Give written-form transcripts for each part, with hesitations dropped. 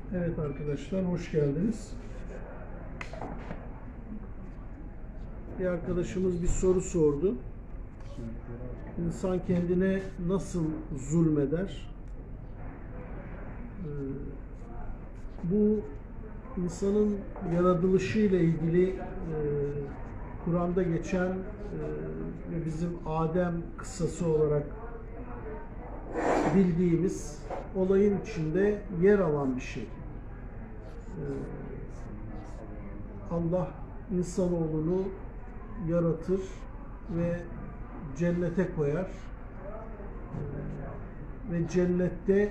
Evet arkadaşlar, hoş geldiniz. Bir arkadaşımız bir soru sordu. İnsan kendine nasıl zulmeder? Bu insanın yaratılışıyla ilgili Kur'an'da geçen ve bizim Adem kıssası olarak bildiğimiz olayın içinde yer alan bir şey. Allah insanoğlunu yaratır ve cennete koyar ve cennette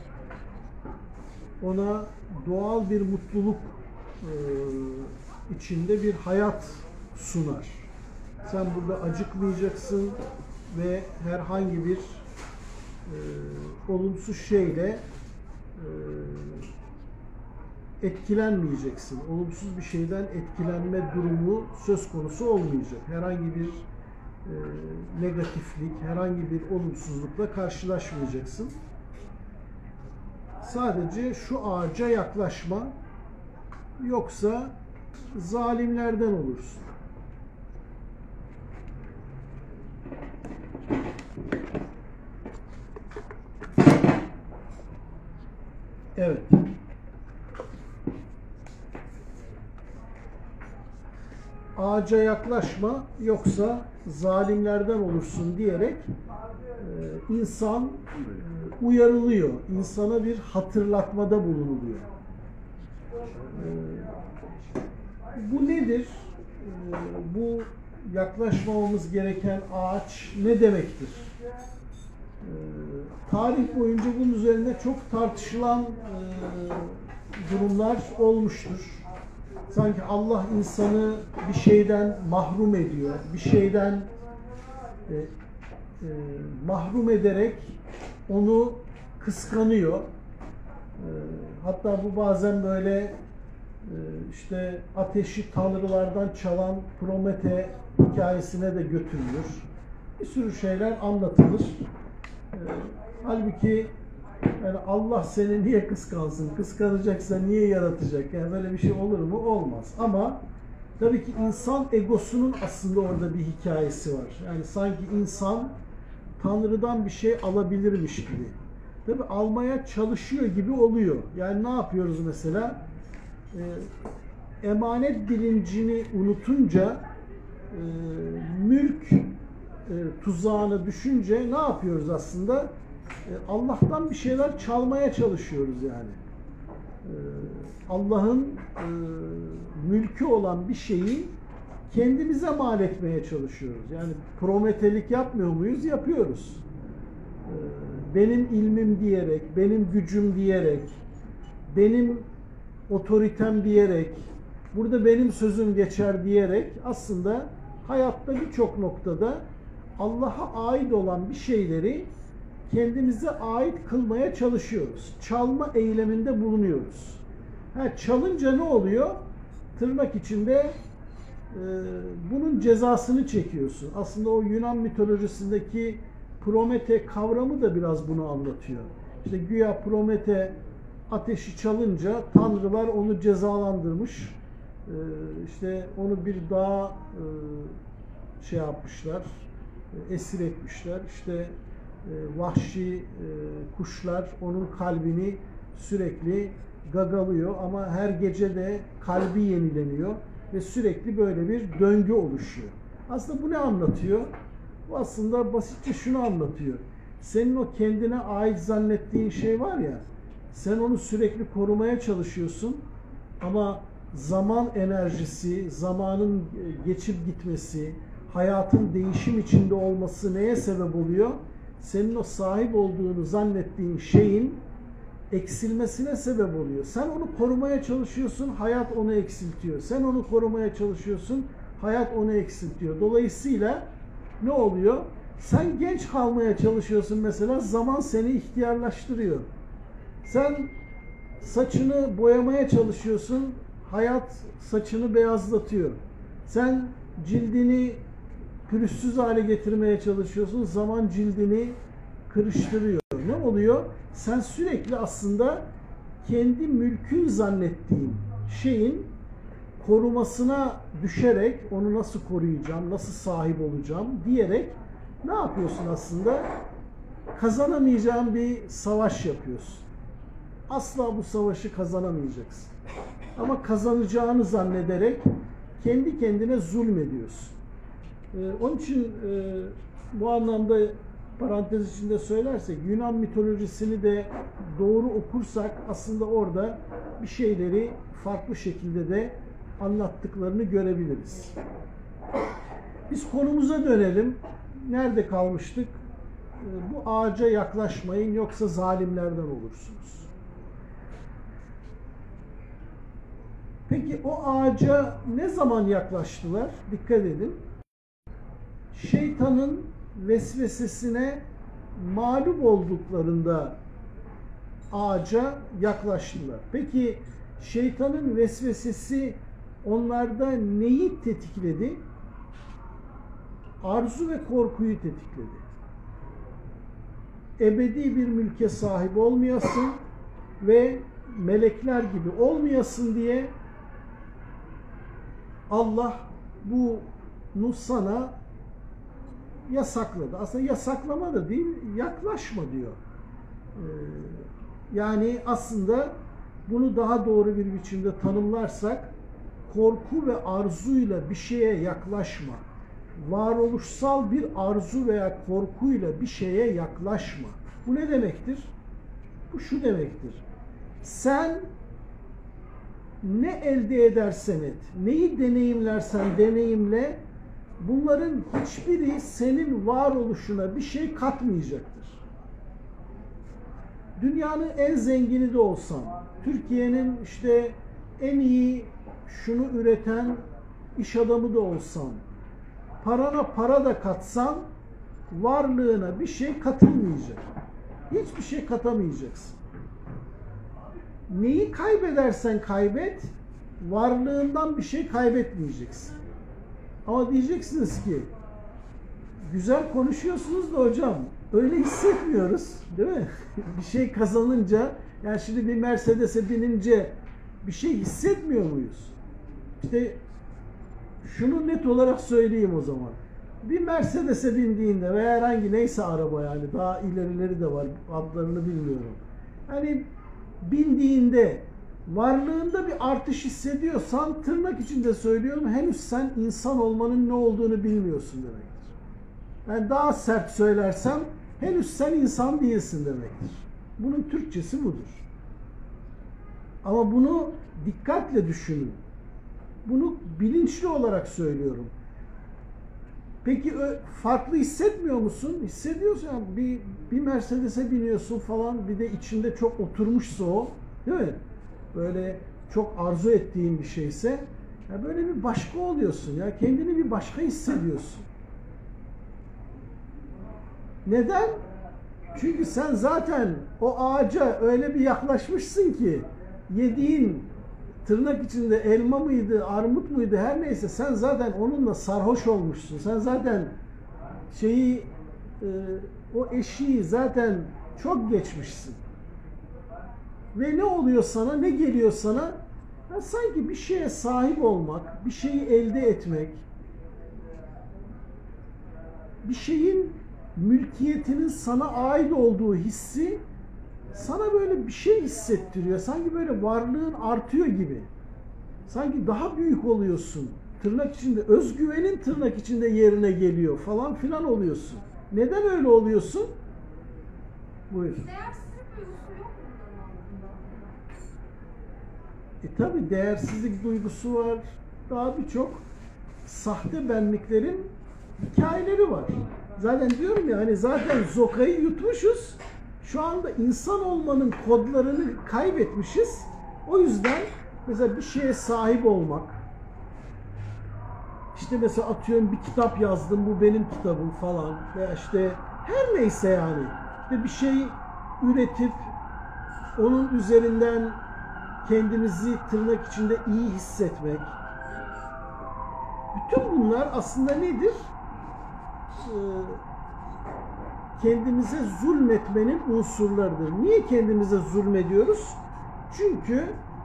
ona doğal bir mutluluk içinde bir hayat sunar. Sen burada acıkmayacaksın ve herhangi bir olumsuz şeyle etkilenmeyeceksin. Olumsuz bir şeyden etkilenme durumu söz konusu olmayacak. Herhangi bir negatiflik, herhangi bir olumsuzlukla karşılaşmayacaksın. Sadece şu ağaca yaklaşma, yoksa zalimlerden olursun. Evet. Ağaca yaklaşma, yoksa zalimlerden olursun diyerek insan uyarılıyor. İnsana bir hatırlatmada bulunuluyor. Bu nedir? Bu yaklaşmamamız gereken ağaç ne demektir? Tarih boyunca bunun üzerinde çok tartışılan durumlar olmuştur. Sanki Allah insanı bir şeyden mahrum ediyor, bir şeyden mahrum ederek onu kıskanıyor. Hatta bu bazen böyle işte ateşi tanrılardan çalan Promete hikayesine de götürülür. Bir sürü şeyler anlatılır. Halbuki yani Allah seni niye kıskansın? Kıskanacaksa niye yaratacak? Yani böyle bir şey olur mu? Olmaz. Ama tabii ki insan egosunun aslında orada bir hikayesi var. Yani sanki insan Tanrı'dan bir şey alabilirmiş gibi. Tabii almaya çalışıyor gibi oluyor. Yani ne yapıyoruz mesela? Emanet bilincini unutunca, mülk tuzağına düşünce ne yapıyoruz aslında? Allah'tan bir şeyler çalmaya çalışıyoruz yani. Allah'ın mülkü olan bir şeyi kendimize mal etmeye çalışıyoruz. Yani prometelik yapmıyor muyuz? Yapıyoruz. Benim ilmim diyerek, benim gücüm diyerek, benim otoritem diyerek, burada benim sözüm geçer diyerek aslında hayatta birçok noktada Allah'a ait olan bir şeyleri kendimize ait kılmaya çalışıyoruz. Çalma eyleminde bulunuyoruz. Çalınca ne oluyor? Tırnak içinde bunun cezasını çekiyorsun. Aslında o Yunan mitolojisindeki Promete kavramı da biraz bunu anlatıyor. İşte güya Promete ateşi çalınca tanrılar onu cezalandırmış. İşte onu bir dağa şey yapmışlar, esir etmişler. İşte vahşi kuşlar onun kalbini sürekli gagalıyor ama her gece de kalbi yenileniyor ve sürekli böyle bir döngü oluşuyor. Aslında bu ne anlatıyor? Bu aslında basitçe şunu anlatıyor. Senin o kendine ait zannettiğin şey var ya, sen onu sürekli korumaya çalışıyorsun ama zaman enerjisi, zamanın geçip gitmesi, hayatın değişim içinde olması neye sebep oluyor? Senin o sahip olduğunu zannettiğin şeyin eksilmesine sebep oluyor. Sen onu korumaya çalışıyorsun, hayat onu eksiltiyor. Sen onu korumaya çalışıyorsun, hayat onu eksiltiyor. Dolayısıyla ne oluyor? Sen genç kalmaya çalışıyorsun mesela, zaman seni ihtiyarlaştırıyor. Sen saçını boyamaya çalışıyorsun, hayat saçını beyazlatıyor. Sen cildini pürüzsüz hale getirmeye çalışıyorsun, zaman cildini kırıştırıyor. Ne oluyor? Sen sürekli aslında kendi mülkün zannettiğin şeyin korumasına düşerek onu nasıl koruyacağım, nasıl sahip olacağım diyerek ne yapıyorsun aslında? Kazanamayacağın bir savaş yapıyorsun. Asla bu savaşı kazanamayacaksın. Ama kazanacağını zannederek kendi kendine zulmediyorsun. Onun için bu anlamda parantez içinde söylersek Yunan mitolojisini de doğru okursak aslında orada bir şeyleri farklı şekilde de anlattıklarını görebiliriz. Biz konumuza dönelim. Nerede kalmıştık? Bu ağaca yaklaşmayın yoksa zalimlerden olursunuz. Peki o ağaca ne zaman yaklaştılar? Dikkat edin. Şeytanın vesvesesine mağlup olduklarında ağaca yaklaştılar. Peki şeytanın vesvesesi onlarda neyi tetikledi? Arzu ve korkuyu tetikledi. Ebedi bir mülke sahip olmayasın ve melekler gibi olmayasın diye Allah bunu sana yasakladı. Aslında yasaklama da değil, yaklaşma diyor. Yani aslında bunu daha doğru bir biçimde tanımlarsak korku ve arzuyla bir şeye yaklaşma. Varoluşsal bir arzu veya korkuyla bir şeye yaklaşma. Bu ne demektir? Bu şu demektir. Sen ne elde edersen et, neyi deneyimlersen deneyimle, bunların hiçbiri senin varoluşuna bir şey katmayacaktır. Dünyanın en zengini de olsan, Türkiye'nin işte en iyi şunu üreten iş adamı da olsan, parana para da katsan, varlığına bir şey katılmayacak. Hiçbir şey katamayacaksın. Neyi kaybedersen kaybet, varlığından bir şey kaybetmeyeceksin. Ama diyeceksiniz ki, güzel konuşuyorsunuz da hocam, öyle hissetmiyoruz, değil mi? Bir şey kazanınca, yani şimdi bir Mercedes'e binince bir şey hissetmiyor muyuz? İşte şunu net olarak söyleyeyim o zaman. Bir Mercedes'e bindiğinde veya herhangi neyse araba, yani daha ilerileri de var, adlarını bilmiyorum. Hani bindiğinde varlığında bir artış hissediyorsan, tırnak içinde söylüyorum, henüz sen insan olmanın ne olduğunu bilmiyorsun demektir. Yani daha sert söylersem, henüz sen insan değilsin demektir. Bunun Türkçesi budur. Ama bunu dikkatle düşünün. Bunu bilinçli olarak söylüyorum. Peki farklı hissetmiyor musun? Hissediyorsun. Yani bir Mercedes'e biniyorsun falan, bir de içinde çok oturmuşsa o, değil mi? Böyle çok arzu ettiğin bir şeyse, ya böyle bir başka oluyorsun ya. Kendini bir başka hissediyorsun. Neden? Çünkü sen zaten o ağaca öyle bir yaklaşmışsın ki, yediğin tırnak içinde elma mıydı, armut muydu, her neyse, sen zaten onunla sarhoş olmuşsun. Sen zaten o eşiği zaten çok geçmişsin. Ve ne oluyor sana, ne geliyor sana? Ya sanki bir şeye sahip olmak, bir şeyi elde etmek, bir şeyin mülkiyetinin sana ait olduğu hissi sana böyle bir şey hissettiriyor. Sanki böyle varlığın artıyor gibi. Sanki daha büyük oluyorsun. Tırnak içinde, özgüvenin tırnak içinde yerine geliyor falan filan oluyorsun. Neden öyle oluyorsun? Buyur. Değersizlik duygusu yok mu? Tabi değersizlik duygusu var. Daha birçok sahte benliklerin hikayeleri var. Zaten diyorum ya, hani zaten zokayı yutmuşuz. Şu anda insan olmanın kodlarını kaybetmişiz. O yüzden mesela bir şeye sahip olmak, işte mesela atıyorum bir kitap yazdım, bu benim kitabım falan, veya işte her neyse yani, işte bir şey üretip onun üzerinden kendimizi tırnak içinde iyi hissetmek. Bütün bunlar aslında nedir? Kendimize zulmetmenin unsurlarıdır. Niye kendimize zulmediyoruz? Çünkü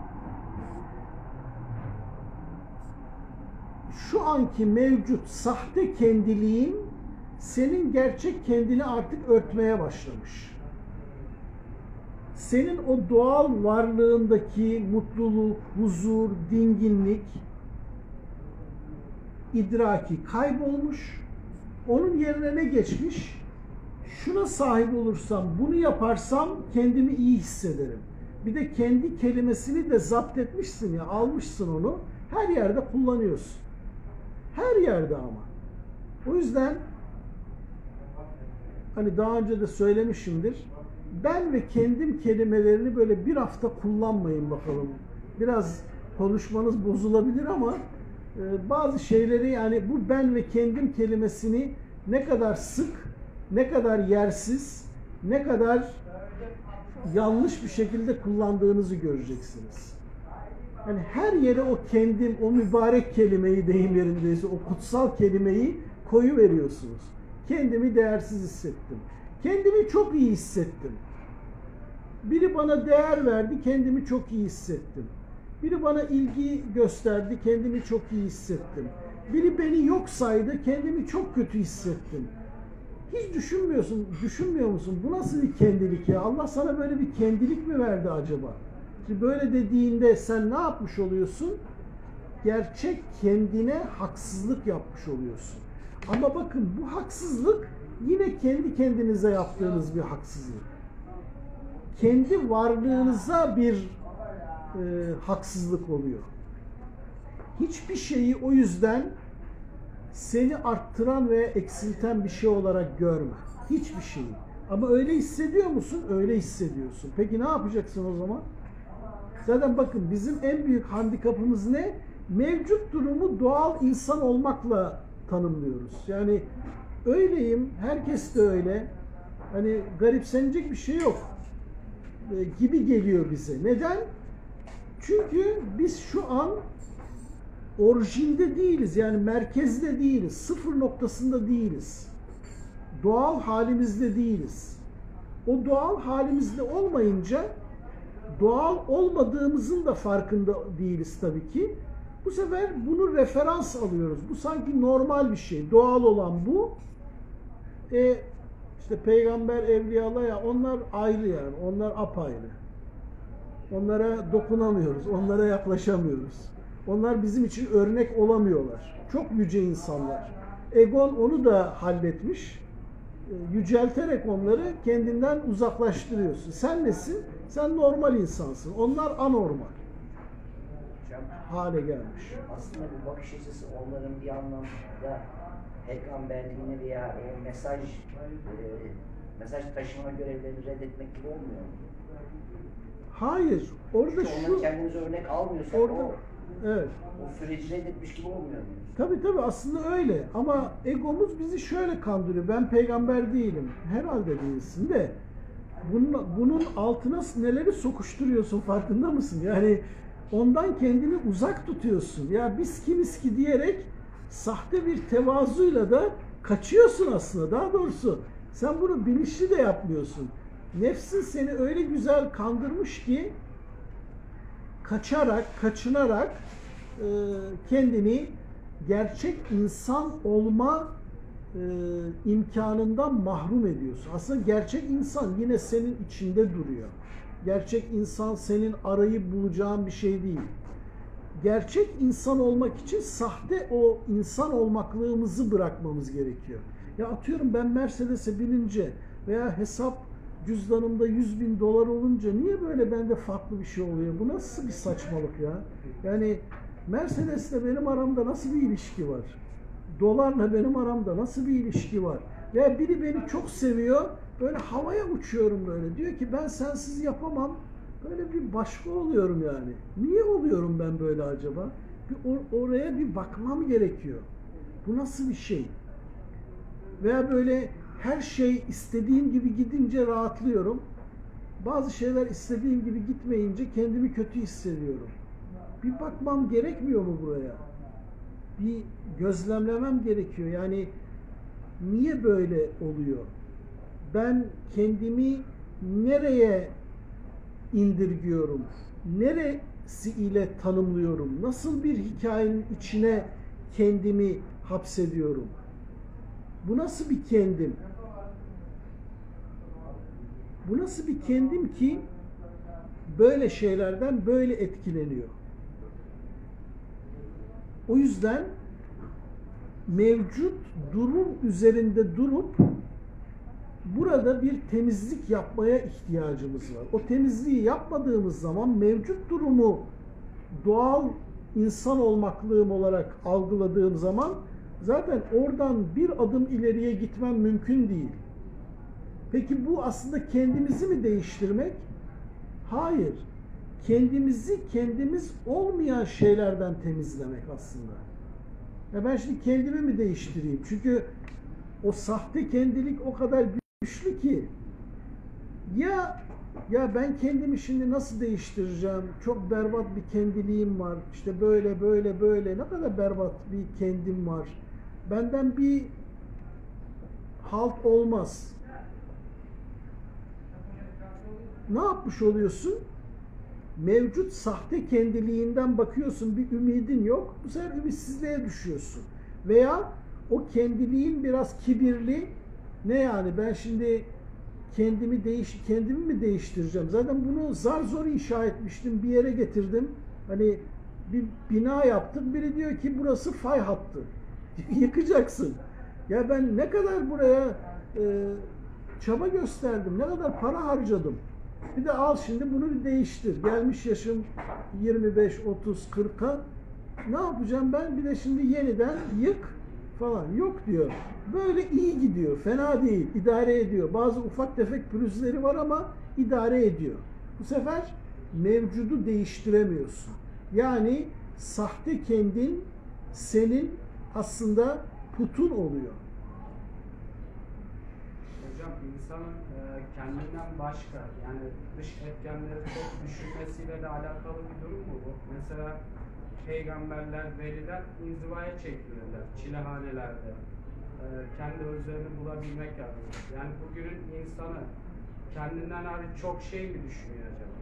şu anki mevcut sahte kendiliğin senin gerçek kendini artık örtmeye başlamış. Senin o doğal varlığındaki mutluluk, huzur, dinginlik, idraki kaybolmuş. Onun yerine ne geçmiş? Şuna sahip olursam, bunu yaparsam kendimi iyi hissederim. Bir de kendi kelimesini de zapt etmişsin ya, almışsın onu. Her yerde kullanıyorsun. Her yerde ama. O yüzden hani daha önce de söylemişimdir. Ben ve kendim kelimelerini böyle bir hafta kullanmayın bakalım. Biraz konuşmanız bozulabilir ama bazı şeyleri, yani bu ben ve kendim kelimesini ne kadar sık, ne kadar yersiz, ne kadar yanlış bir şekilde kullandığınızı göreceksiniz. Yani her yere o kendim, o mübarek kelimeyi, deyim yerindeyse o kutsal kelimeyi koyu veriyorsunuz. Kendimi değersiz hissettim. Kendimi çok iyi hissettim. Biri bana değer verdi, kendimi çok iyi hissettim. Biri bana ilgi gösterdi, kendimi çok iyi hissettim. Biri beni yok saydı, kendimi çok kötü hissettim. Hiç düşünmüyor musun? Bu nasıl bir kendilik ya? Allah sana böyle bir kendilik mi verdi acaba? Şimdi böyle dediğinde sen ne yapmış oluyorsun? Gerçek kendine haksızlık yapmış oluyorsun. Ama bakın, bu haksızlık yine kendi kendinize yaptığınız bir haksızlık. Kendi varlığınıza bir haksızlık oluyor. Hiçbir şeyi o yüzden seni arttıran veya eksilten bir şey olarak görme. Hiçbir şeyi. Ama öyle hissediyor musun? Öyle hissediyorsun. Peki ne yapacaksın o zaman? Zaten bakın, bizim en büyük handikapımız ne? Mevcut durumu doğal insan olmakla tanımlıyoruz. Yani öyleyim, herkes de öyle. Hani garipsenecek bir şey yok gibi geliyor bize. Neden? Çünkü biz şu an orijinde değiliz. Yani merkezde değiliz. Sıfır noktasında değiliz. Doğal halimizde değiliz. O doğal halimizde olmayınca doğal olmadığımızın da farkında değiliz tabii ki. Bu sefer bunu referans alıyoruz. Bu sanki normal bir şey. Doğal olan bu. İşte peygamber, evliyalar, ya onlar ayrı yani. Onlar apayrı. Onlara dokunamıyoruz. Onlara yaklaşamıyoruz. Onlar bizim için örnek olamıyorlar. Çok yüce insanlar. Egon onu da halletmiş. Yücelterek onları kendinden uzaklaştırıyorsun. Sen nesin? Sen normal insansın. Onlar anormal hale gelmiş. Aslında bu bakış açısı onların bir anlamda peygamberliğini veya mesaj taşıma görevlerini reddetmek gibi olmuyor mu? Hayır. Orada onları kendimize örnek almıyorsak evet. O süreci reddetmiş gibi olmuyor mu? Tabii aslında öyle. Ama egomuz bizi şöyle kandırıyor. Ben peygamber değilim. Herhalde değilsin de. Bunun altına neleri sokuşturuyorsun, farkında mısın? Yani ondan kendini uzak tutuyorsun. Ya biz kimiz ki diyerek sahte bir tevazuyla da kaçıyorsun aslında. Daha doğrusu sen bunu bilinçli de yapmıyorsun. Nefsin seni öyle güzel kandırmış ki kaçınarak kendini gerçek insan olma imkanından mahrum ediyorsun. Aslında gerçek insan yine senin içinde duruyor. Gerçek insan senin arayıp bulacağın bir şey değil. Gerçek insan olmak için sahte o insan olmaklığımızı bırakmamız gerekiyor. Ya atıyorum, ben Mercedes'e binince veya hesap cüzdanımda 100.000 dolar olunca niye böyle bende farklı bir şey oluyor? Bu nasıl bir saçmalık ya? Yani Mercedes'le benim aramda nasıl bir ilişki var? Dolarla benim aramda nasıl bir ilişki var? Veya biri beni çok seviyor, böyle havaya uçuyorum böyle. Diyor ki ben sensiz yapamam. Böyle bir başka oluyorum yani. Niye oluyorum ben böyle acaba? Oraya bir bakmam gerekiyor. Bu nasıl bir şey? Veya böyle her şey istediğim gibi gidince rahatlıyorum. Bazı şeyler istediğim gibi gitmeyince kendimi kötü hissediyorum. Bir bakmam gerekmiyor mu buraya? Bir gözlemlemem gerekiyor. Yani niye böyle oluyor? Ben kendimi nereye indirgiyorum? neresi ile tanımlıyorum? Nasıl bir hikayenin içine kendimi hapsediyorum? Bu nasıl bir kendim? Bu nasıl bir kendim ki böyle şeylerden böyle etkileniyor? O yüzden mevcut durum üzerinde durup burada bir temizlik yapmaya ihtiyacımız var. O temizliği yapmadığımız zaman mevcut durumu doğal insan olmaklığım olarak algıladığım zaman zaten oradan bir adım ileriye gitmem mümkün değil. Peki bu aslında kendimizi mi değiştirmek? Hayır. Kendimiz olmayan şeylerden temizlemek aslında. Ya ben şimdi kendimi mi değiştireyim? Çünkü o sahte kendilik o kadar güçlü ki. Ya ben kendimi şimdi nasıl değiştireceğim? Çok berbat bir kendiliğim var. İşte böyle ne kadar berbat bir kendim var. Benden bir halt olmaz. Ne yapmış oluyorsun? Mevcut sahte kendiliğinden bakıyorsun, bir ümidin yok. Bu sefer ümitsizliğe düşüyorsun. Veya o kendiliğin biraz kibirli. Ne yani ben şimdi kendimi mi değiştireceğim? Zaten bunu zar zor inşa etmiştim, bir yere getirdim. Hani bir bina yaptık. Biri diyor ki burası fay hattı. Yıkacaksın. Ya ben ne kadar buraya çaba gösterdim, ne kadar para harcadım. Bir de al şimdi bunu bir değiştir. Gelmiş yaşım 25, 30, 40'a. Ne yapacağım ben? Bir de şimdi yeniden yık falan. Yok diyor. Böyle iyi gidiyor. Fena değil. İdare ediyor. Bazı ufak tefek pürüzleri var ama idare ediyor. Bu sefer mevcudu değiştiremiyorsun. Yani sahte kendin senin aslında putun oluyor. Hocam insanın kendinden başka yani dış etkenleri çok düşünmesiyle de alakalı bir durum mu bu? Mesela peygamberler, veliler inzivaya çekilirler çilehanelerde. Kendi özlerini bulabilmek adına. Yani bugünün insanı kendinden hariç çok şey mi düşünüyor acaba?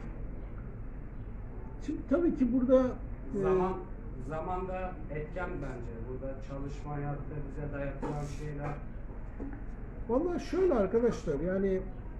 Şimdi tabii ki burada Zaman da etken bence. Burada çalışma hayatta bize dayatılan şeyler. vallahi şöyle arkadaşlar, yani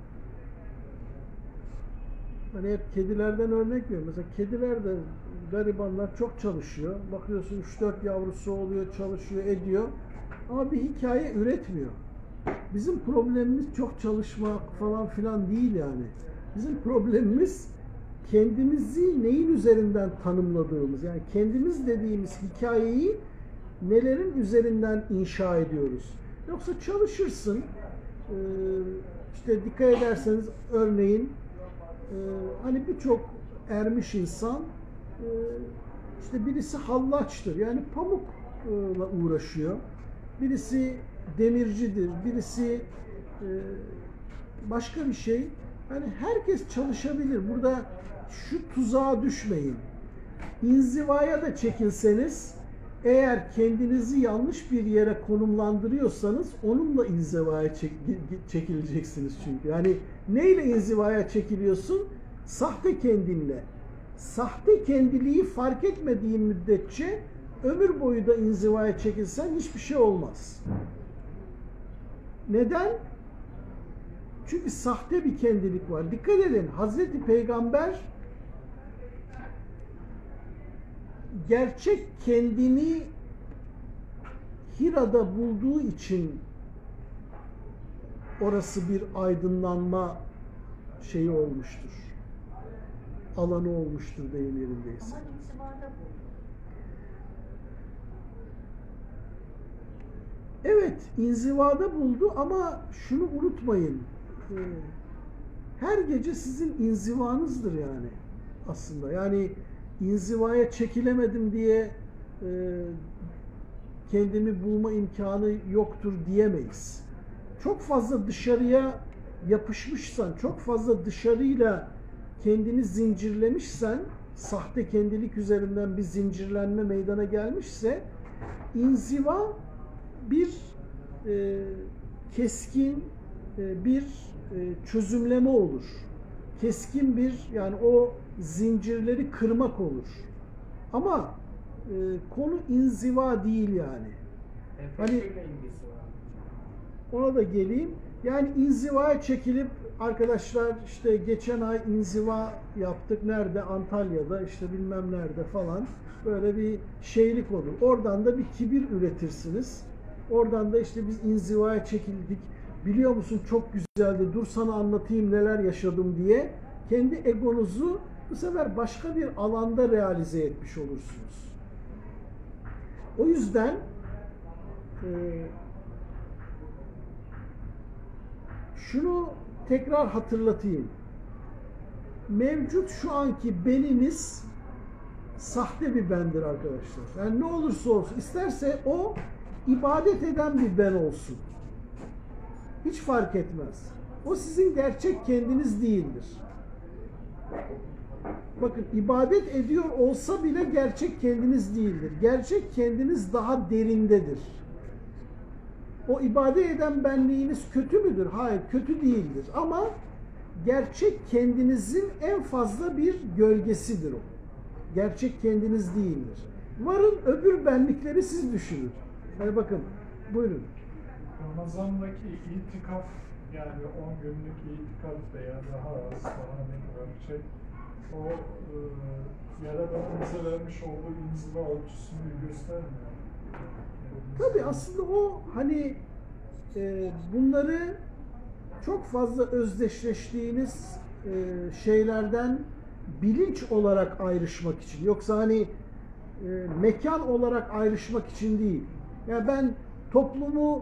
hani hep kedilerden örnek veriyorum. Mesela kediler de, garibanlar çok çalışıyor. Bakıyorsun 3-4 yavrusu oluyor, çalışıyor, ediyor. Ama bir hikaye üretmiyor. Bizim problemimiz çok çalışmak falan filan değil yani. Bizim problemimiz kendimizi neyin üzerinden tanımladığımız. Yani kendimiz dediğimiz hikayeyi nelerin üzerinden inşa ediyoruz. Yoksa çalışırsın, işte dikkat ederseniz örneğin hani birçok ermiş insan işte birisi hallaçtır, yani pamukla uğraşıyor, birisi demircidir, birisi başka bir şey. Yani herkes çalışabilir. Burada şu tuzağa düşmeyin. İnzivaya da çekilseniz, eğer kendinizi yanlış bir yere konumlandırıyorsanız onunla inzivaya çekileceksiniz çünkü. Yani neyle inzivaya çekiliyorsun? Sahte kendinle. Sahte kendiliği fark etmediğin müddetçe ömür boyu da inzivaya çekilsen hiçbir şey olmaz. Neden? Çünkü sahte bir kendilik var. Dikkat edin, Hazreti Peygamber gerçek kendini Hira'da bulduğu için orası bir aydınlanma şeyi olmuştur. Alanı olmuştur deyim yerindeyse. Ama inzivada bu. Evet, inzivada buldu ama şunu unutmayın. Her gece sizin inzivanızdır yani aslında. Yani inzivaya çekilemedim diye kendimi bulma imkanı yoktur diyemeyiz. Çok fazla dışarıya yapışmışsan, çok fazla dışarıyla kendini zincirlemişsen, sahte kendilik üzerinden bir zincirlenme meydana gelmişse, inziva bir keskin bir çözümleme olur. Keskin bir, yani o zincirleri kırmak olur. Ama konu inziva değil yani. Hani Efektiyle ilgisi var. ona da geleyim. Yani inzivaya çekilip arkadaşlar işte geçen ay inziva yaptık. Nerede? Antalya'da, işte bilmem nerede falan. Böyle bir şeylik olur. Oradan da bir kibir üretirsiniz. Oradan da işte biz inzivaya çekildik. Biliyor musun çok güzeldi. Dur sana anlatayım neler yaşadım diye. Kendi egonuzu bu sefer başka bir alanda realize etmiş olursunuz. O yüzden şunu tekrar hatırlatayım. Mevcut şu anki beniniz sahte bir bendir arkadaşlar. Yani ne olursa olsun, isterse o ibadet eden bir ben olsun. Hiç fark etmez. O sizin gerçek kendiniz değildir. Bakın, ibadet ediyor olsa bile gerçek kendiniz değildir. Gerçek kendiniz daha derindedir. O ibadet eden benliğiniz kötü müdür? Hayır, kötü değildir. Ama gerçek kendinizin en fazla bir gölgesidir o. Gerçek kendiniz değildir. Varın öbür benlikleri siz düşünün. Yani bakın, buyurun. Ramazan'daki itikaf, yani 10 günlük itikaf veya daha az, daha ölçek, o Yaradan'ımıza vermiş olduğu inziva ölçüsünü göstermiyor. Tabii aslında o hani bunları çok fazla özdeşleştiğiniz şeylerden bilinç olarak ayrışmak için. Yoksa hani mekan olarak ayrışmak için değil. Yani ben toplumu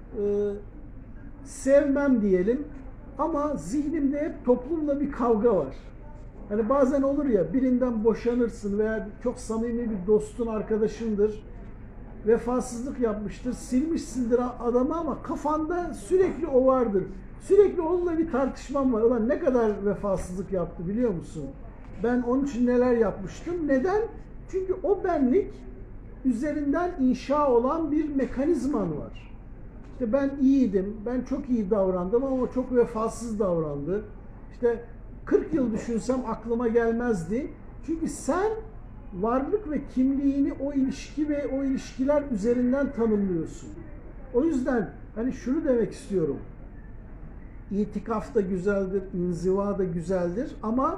sevmem diyelim ama zihnimde hep toplumla bir kavga var. Hani bazen olur ya, birinden boşanırsın veya çok samimi bir dostun, arkadaşındır. Vefasızlık yapmıştır, silmişsindir adamı ama kafanda sürekli o vardır. Sürekli onunla bir tartışmam var. Ulan ne kadar vefasızlık yaptı biliyor musun? Ben onun için neler yapmıştım. Neden? Çünkü o benlik üzerinden inşa olan bir mekanizman var. İşte ben iyiydim, ben çok iyi davrandım ama o çok vefasız davrandı. İşte 40 yıl düşünsem aklıma gelmezdi. Çünkü sen varlık ve kimliğini o ilişki ve o ilişkiler üzerinden tanımlıyorsun. O yüzden hani şunu demek istiyorum. İtikaf da güzeldir, inziva da güzeldir ama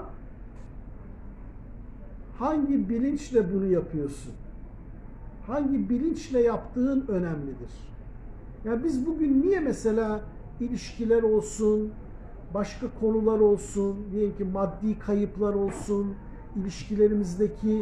hangi bilinçle bunu yapıyorsun? Hangi bilinçle yaptığın önemlidir. Yani biz bugün niye mesela ilişkiler olsun, başka konular olsun, diyelim ki maddi kayıplar olsun, ilişkilerimizdeki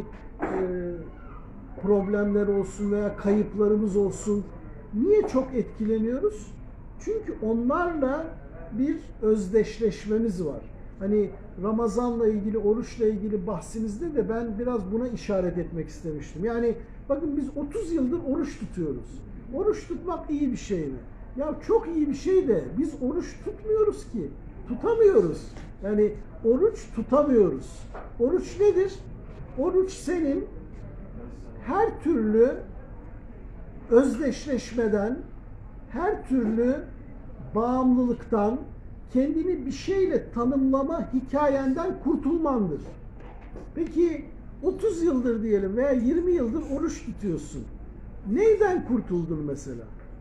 problemler olsun veya kayıplarımız olsun, niye çok etkileniyoruz? Çünkü onlarla bir özdeşleşmemiz var. Hani Ramazan'la ilgili, oruçla ilgili bahsimizde de ben biraz buna işaret etmek istemiştim. Yani bakın, biz 30 yıldır oruç tutuyoruz. Oruç tutmak iyi bir şey mi? Ya çok iyi bir şey de biz oruç tutmuyoruz ki. Tutamıyoruz. Yani oruç tutamıyoruz. Oruç nedir? Oruç senin her türlü özdeşleşmeden, her türlü bağımlılıktan, kendini bir şeyle tanımlama hikayenden kurtulmandır. Peki 30 yıldır diyelim veya 20 yıldır oruç tutuyorsun. Neyden kurtuldun mesela?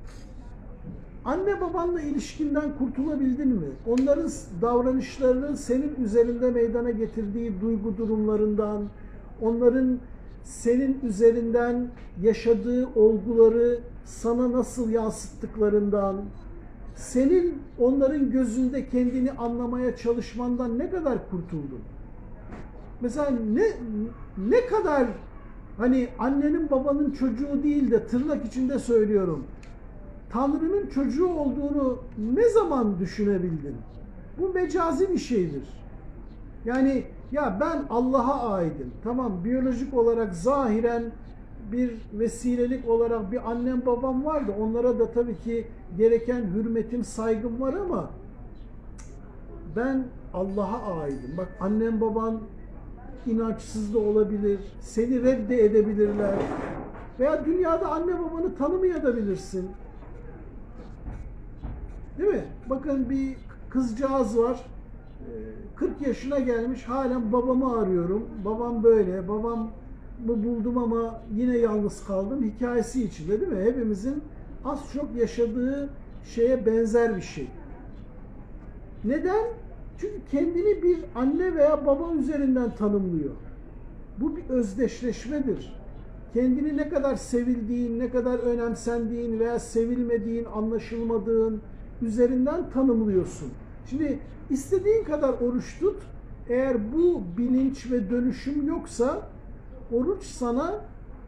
Anne babanla ilişkinden kurtulabildin mi? Onların davranışlarının senin üzerinde meydana getirdiği duygu durumlarından, onların senin üzerinden yaşadığı olguları sana nasıl yansıttıklarından, senin onların gözünde kendini anlamaya çalışmandan ne kadar kurtuldun? Mesela ne kadar hani annenin babanın çocuğu değil de tırnak içinde söylüyorum, Tanrı'nın çocuğu olduğunu ne zaman düşünebildin? Bu mecazi bir şeydir. Yani ya ben Allah'a aidim. Tamam, biyolojik olarak zahiren bir vesilelik olarak bir annem babam vardı. Onlara da tabii ki gereken hürmetim, saygım var ama ben Allah'a aidim. Bak, annem baban inançsız da olabilir. Seni reddedebilirler. Veya dünyada anne babanı tanımayabilirsin. Değil mi? Bakın, bir kızcağız var. 40 yaşına gelmiş halen babamı arıyorum. Babam böyle, babamı buldum ama yine yalnız kaldım hikayesi içinde değil mi? Hepimizin az çok yaşadığı şeye benzer bir şey. Neden? Çünkü kendini bir anne veya baba üzerinden tanımlıyor. Bu bir özdeşleşmedir. Kendini ne kadar sevildiğin, ne kadar önemsendiğin veya sevilmediğin, anlaşılmadığın üzerinden tanımlıyorsun. Şimdi istediğin kadar oruç tut. Eğer bu bilinç ve dönüşüm yoksa oruç sana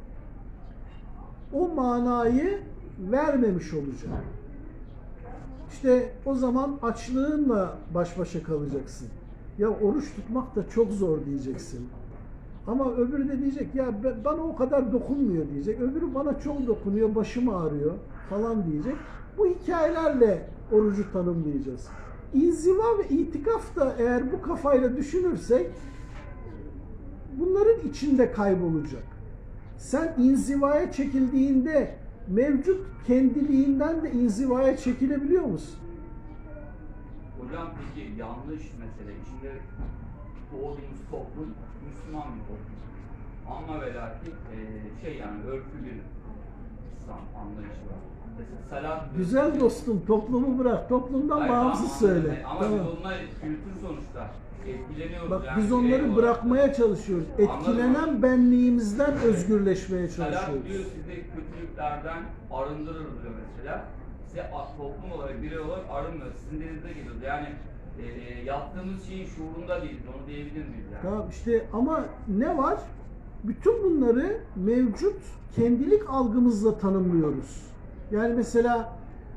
o manayı vermemiş olacak. İşte o zaman açlığınla baş başa kalacaksın. Ya oruç tutmak da çok zor diyeceksin. Ama öbürü de diyecek ya bana o kadar dokunmuyor diyecek. Öbürü bana çok dokunuyor, başım ağrıyor falan diyecek. Bu hikayelerle orucu tanımlayacağız. İnziva ve itikaf da eğer bu kafayla düşünürsek bunların içinde kaybolacak. Sen inzivaya çekildiğinde mevcut kendiliğinden de inzivaya çekilebiliyor musun? Hocam peki yanlış mesele. Şimdi doğduğumuz toplum Müslüman bir toplum. Ama ve lakin yani örfü bir İslam anlayışı var. Mesela salat... Güzel dostum, toplumu bırak. Toplumdan Hayır, bağımsız tamam, söyle. Ama Tamam. biz onunla kültür sonuçta etkileniyoruz. Bak yani biz onları olarak. bırakmaya çalışıyoruz. Etkilenen benliğimizden özgürleşmeye Salat çalışıyoruz. diyor sizi kötülüklerden arındırır diyor mesela. Size toplum olarak, birey olarak arınmıyor. Sizin denize geliyor. Yani yaptığımız şeyin şuurunda değiliz. Onu diyebilir miyiz yani? Tamam işte ama ne var? Bütün bunları mevcut kendilik algımızla tanımlıyoruz. Yani mesela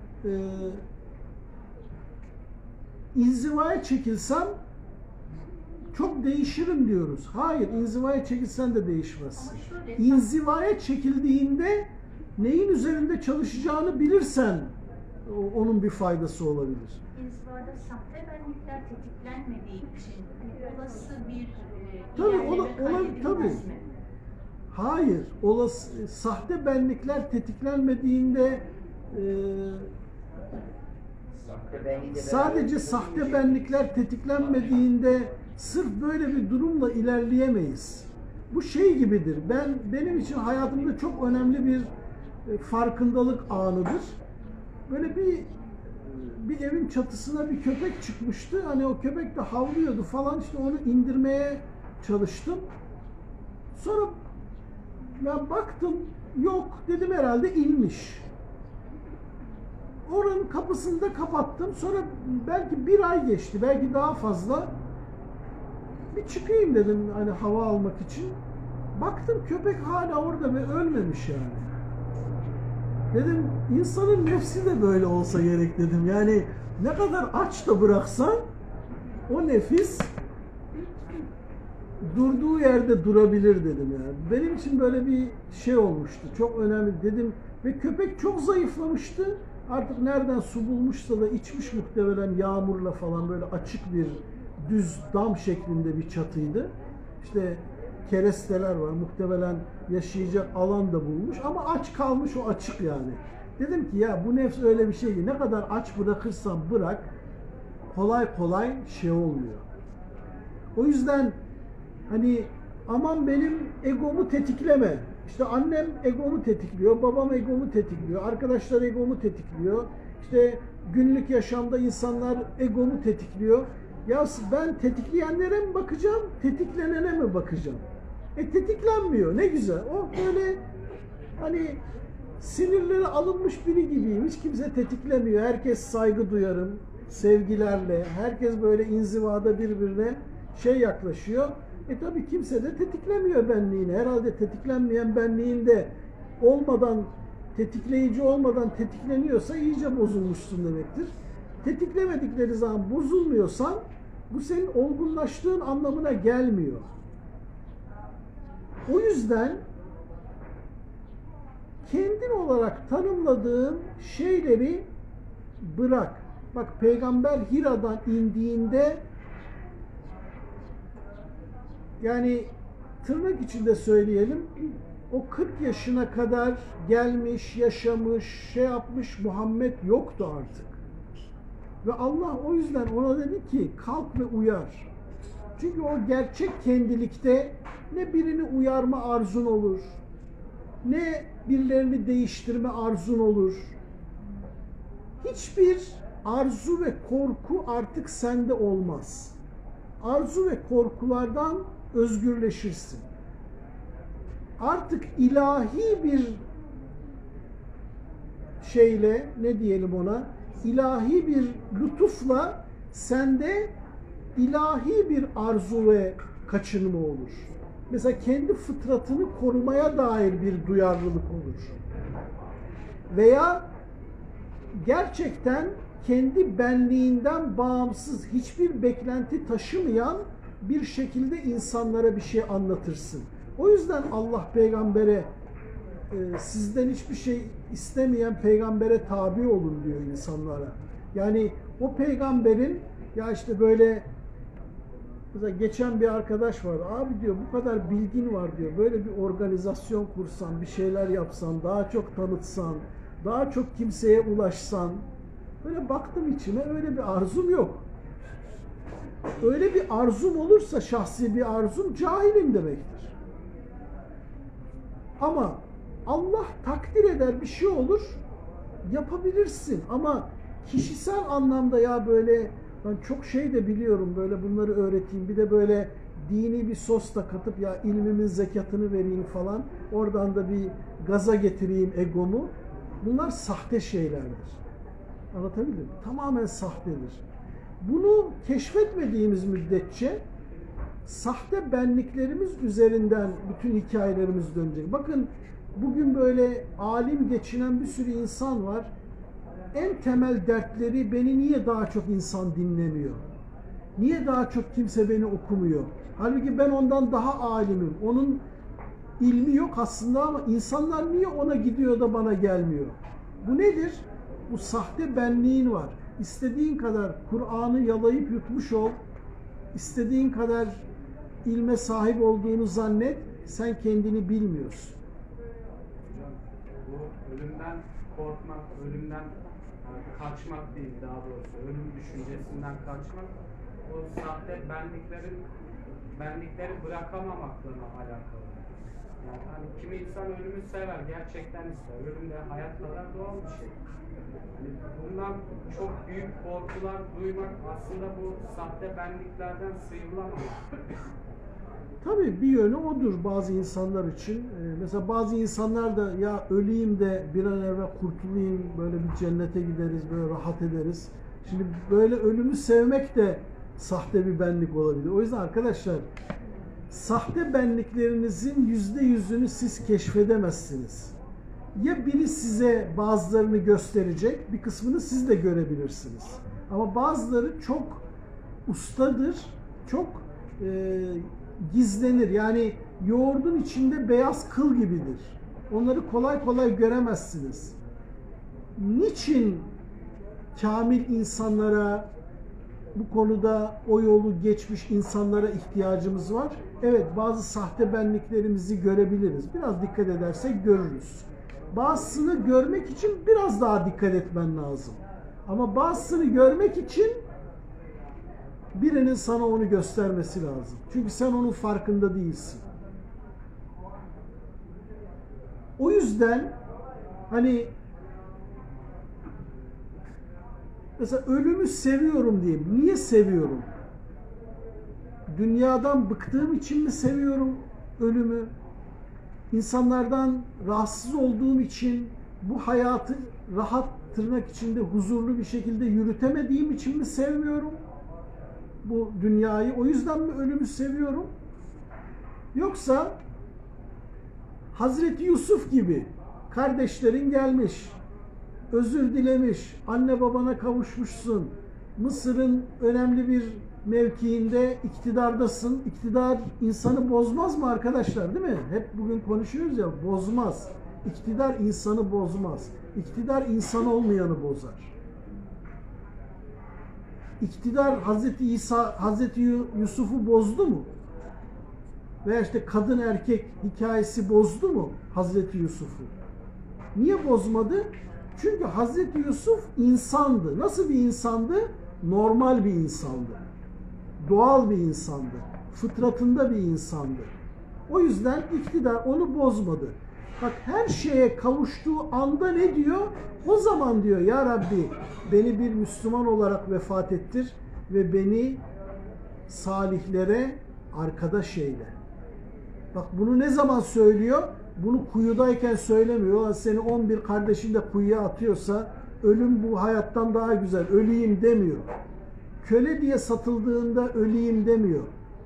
inzivaya çekilsem çok değişirim diyoruz. Hayır, inzivaya çekilsen de değişmezsin. Ama şöyle, İnzivaya çekildiğinde neyin üzerinde çalışacağını bilirsen onun bir faydası olabilir. İnzivada sahte benlikler tetiklenmediği için olası bir Tabii, ilerleme kaydedilmez tabii. mi? Hayır, olası sahte benlikler tetiklenmediğinde sadece sahte benlikler tetiklenmediğinde sırf böyle bir durumla ilerleyemeyiz. Bu şey gibidir. Benim için hayatımda çok önemli bir farkındalık anıdır. Böyle bir evin çatısına bir köpek çıkmıştı. Hani o köpek de havlıyordu falan, işte onu indirmeye çalıştım. Sonra ben baktım yok, dedim herhalde inmiş. Oranın kapısını da kapattım. Sonra belki bir ay geçti, belki daha fazla. Bir çıkayım dedim hani hava almak için. Baktım köpek hala orada ve ölmemiş yani. Dedim insanın nefsi de böyle olsa gerek dedim. Yani ne kadar aç da bıraksan o nefis durduğu yerde durabilir dedim yani. Benim için böyle bir şey olmuştu. Çok önemli dedim ve köpek çok zayıflamıştı. Artık nereden su bulmuşsa da içmiş muhtemelen yağmurla falan, böyle açık bir düz dam şeklinde bir çatıydı. İşte keresteler var. Muhtemelen yaşayacak alan da bulmuş ama aç kalmış, o açık yani. Dedim ki ya bu nefs öyle bir şey değil. Ne kadar aç bırakırsan bırak kolay kolay şey olmuyor. O yüzden hani aman benim egomu tetikleme. İşte annem egomu tetikliyor, babam egomu tetikliyor, arkadaşlar egomu tetikliyor. İşte günlük yaşamda insanlar egomu tetikliyor. Ya ben tetikleyenlere mi bakacağım, tetiklenene mi bakacağım? Tetiklenmiyor, ne güzel. O böyle hani sinirleri alınmış biri gibiyim. Hiç kimse tetiklemiyor. Herkes saygı duyarım, sevgilerle. Herkes böyle inzivada birbirine yaklaşıyor. Tabii kimse de tetiklemiyor benliğini. Herhalde tetiklenmeyen benliğinde olmadan, tetikleyici olmadan tetikleniyorsa iyice bozulmuşsun demektir. Tetiklemedikleri zaman bozulmuyorsan bu senin olgunlaştığın anlamına gelmiyor. O yüzden kendin olarak tanımladığın şeyleri bırak. Bak Peygamber Hira'dan indiğinde, yani tırnak içinde söyleyelim, o 40 yaşına kadar gelmiş, yaşamış, yapmış Muhammed yoktu artık. Ve Allah o yüzden ona dedi ki kalk ve uyar. Çünkü o gerçek kendilikte ne birini uyarma arzun olur, ne birilerini değiştirme arzun olur. Hiçbir arzu ve korku artık sende olmaz. Arzu ve korkulardan özgürleşirsin. Artık ilahi bir şeyle, ne diyelim ona, ilahi bir lütufla sende ilahi bir arzu ve kaçınma olur. Mesela kendi fıtratını korumaya dair bir duyarlılık olur. Veya gerçekten kendi benliğinden bağımsız, hiçbir beklenti taşımayan bir şekilde insanlara bir şey anlatırsın. O yüzden Allah peygambere sizden hiçbir şey istemeyen peygambere tabi olun diyor insanlara. Yani o peygamberin ya işte böyle mesela geçen bir arkadaş var. Abi diyor bu kadar bilgin var diyor. Böyle bir organizasyon kursan, bir şeyler yapsan, daha çok tanıtsan, daha çok kimseye ulaşsan. Böyle baktım içime, öyle bir arzum yok. Öyle bir arzum olursa, şahsi bir arzum, cahilim demektir. Ama Allah takdir eder, bir şey olur, yapabilirsin. Ama kişisel anlamda ya böyle ben çok şey de biliyorum, böyle bunları öğreteyim, bir de böyle dini bir sos da katıp ya ilmimin zekatını vereyim falan, oradan da bir gaza getireyim egomu. Bunlar sahte şeylerdir. Anlatabildim mi? Tamamen sahtedir. Bunu keşfetmediğimiz müddetçe sahte benliklerimiz üzerinden bütün hikayelerimiz dönecek. Bakın bugün böyle alim geçinen bir sürü insan var. En temel dertleri beni niye daha çok insan dinlemiyor? Niye daha çok kimse beni okumuyor? Halbuki ben ondan daha alimim. Onun ilmi yok aslında ama insanlar niye ona gidiyor da bana gelmiyor? Bu nedir? Bu sahte benliğin var. İstediğin kadar Kur'an'ı yalayıp yutmuş ol. İstediğin kadar ilme sahip olduğunu zannet. Sen kendini bilmiyorsun. Hocam bu ölümden korkmak, ölümden kaçmak değil daha doğrusu. Ölüm düşüncesinden kaçmak o sahte benlikleri bırakamamakla alakalı. Yani hani kimi insan ölümü sever, gerçekten ister. Ölüm de hayat kadar doğal bir şey. Yani bundan çok büyük korkular duymak aslında bu sahte benliklerden sıyrılamamak. Tabii bir yönü odur bazı insanlar için. Mesela bazı insanlar da ya öleyim de bir an evvel kurtulayım, böyle bir cennete gideriz, böyle rahat ederiz. Şimdi böyle ölümü sevmek de sahte bir benlik olabilir. O yüzden arkadaşlar sahte benliklerinizin %100'ünü siz keşfedemezsiniz. Ya biri size bazılarını gösterecek, bir kısmını siz de görebilirsiniz. Ama bazıları çok ustadır, çok gizlenir. Yani yoğurdun içinde beyaz kıl gibidir. Onları kolay kolay göremezsiniz. Niçin kamil insanlara, bu konuda o yolu geçmiş insanlara ihtiyacımız var? Evet, bazı sahte benliklerimizi görebiliriz. Biraz dikkat edersek görürüz. Bazısını görmek için biraz daha dikkat etmen lazım. Ama bazısını görmek için birinin sana onu göstermesi lazım. Çünkü sen onun farkında değilsin. O yüzden hani mesela ölümü seviyorum diyeyim. Niye seviyorum? Dünyadan bıktığım için mi seviyorum ölümü? İnsanlardan rahatsız olduğum için, bu hayatı rahat, tırnak içinde huzurlu bir şekilde yürütemediğim için mi sevmiyorum bu dünyayı? O yüzden mi ölümü seviyorum? Yoksa Hazreti Yusuf gibi kardeşlerin gelmiş, özür dilemiş, anne babana kavuşmuşsun, Mısır'ın önemli bir mevkiinde iktidardasın. İktidar insanı bozmaz mı arkadaşlar, değil mi? Hep bugün konuşuyoruz ya, bozmaz. İktidar insanı bozmaz. İktidar insan olmayanı bozar. İktidar Hazreti İsa, Hazreti Yusuf'u bozdu mu? Veya işte kadın erkek hikayesi bozdu mu Hazreti Yusuf'u? Niye bozmadı? Çünkü Hazreti Yusuf insandı. Nasıl bir insandı? Normal bir insandı. Doğal bir insandı. Fıtratında bir insandı. O yüzden iktidar onu bozmadı. Bak her şeye kavuştuğu anda ne diyor? O zaman diyor ya Rabbi beni bir Müslüman olarak vefat ettir ve beni salihlere arkadaş eyle. Bak bunu ne zaman söylüyor? Bunu kuyudayken söylemiyor. Seni 11 kardeşin de kuyuya atıyorsa ölüm bu hayattan daha güzel. Öleyim demiyor. Köle diye satıldığında öleyim demiyor.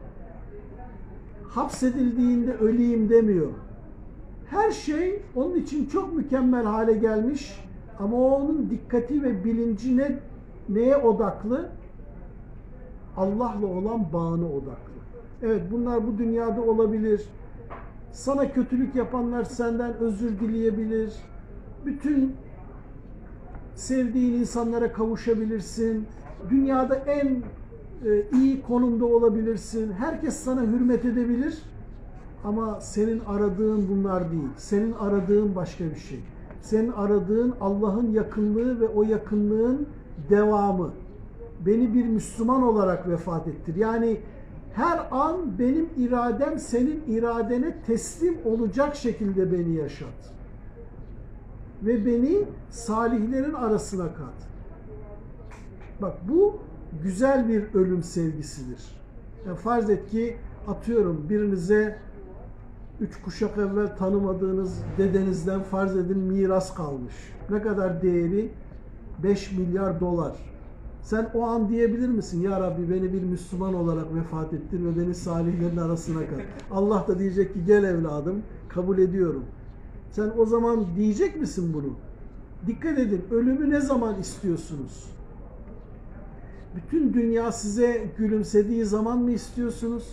Hapsedildiğinde öleyim demiyor. Her şey onun için çok mükemmel hale gelmiş ama onun dikkati ve bilinci neye odaklı? Allah'la olan bağına odaklı. Evet bunlar bu dünyada olabilir. Sana kötülük yapanlar senden özür dileyebilir. Bütün sevdiğin insanlara kavuşabilirsin. Dünyada en iyi konumda olabilirsin. Herkes sana hürmet edebilir. Ama senin aradığın bunlar değil. Senin aradığın başka bir şey. Senin aradığın Allah'ın yakınlığı ve o yakınlığın devamı. Beni bir Müslüman olarak vefat ettir. Yani her an benim iradem senin iradene teslim olacak şekilde beni yaşat. Ve beni salihlerin arasına kat. Bak bu güzel bir ölüm sevgisidir. Yani farz et ki atıyorum birinize 3 kuşak evvel tanımadığınız dedenizden farz edin miras kalmış. Ne kadar değeri? 5 milyar dolar. Sen o an diyebilir misin? Ya Rabbi beni bir Müslüman olarak vefat ettir ve beni salihlerin arasına kat. Allah da diyecek ki gel evladım kabul ediyorum. Sen o zaman diyecek misin bunu? Dikkat edin ölümü ne zaman istiyorsunuz? Bütün dünya size gülümsediği zaman mı istiyorsunuz?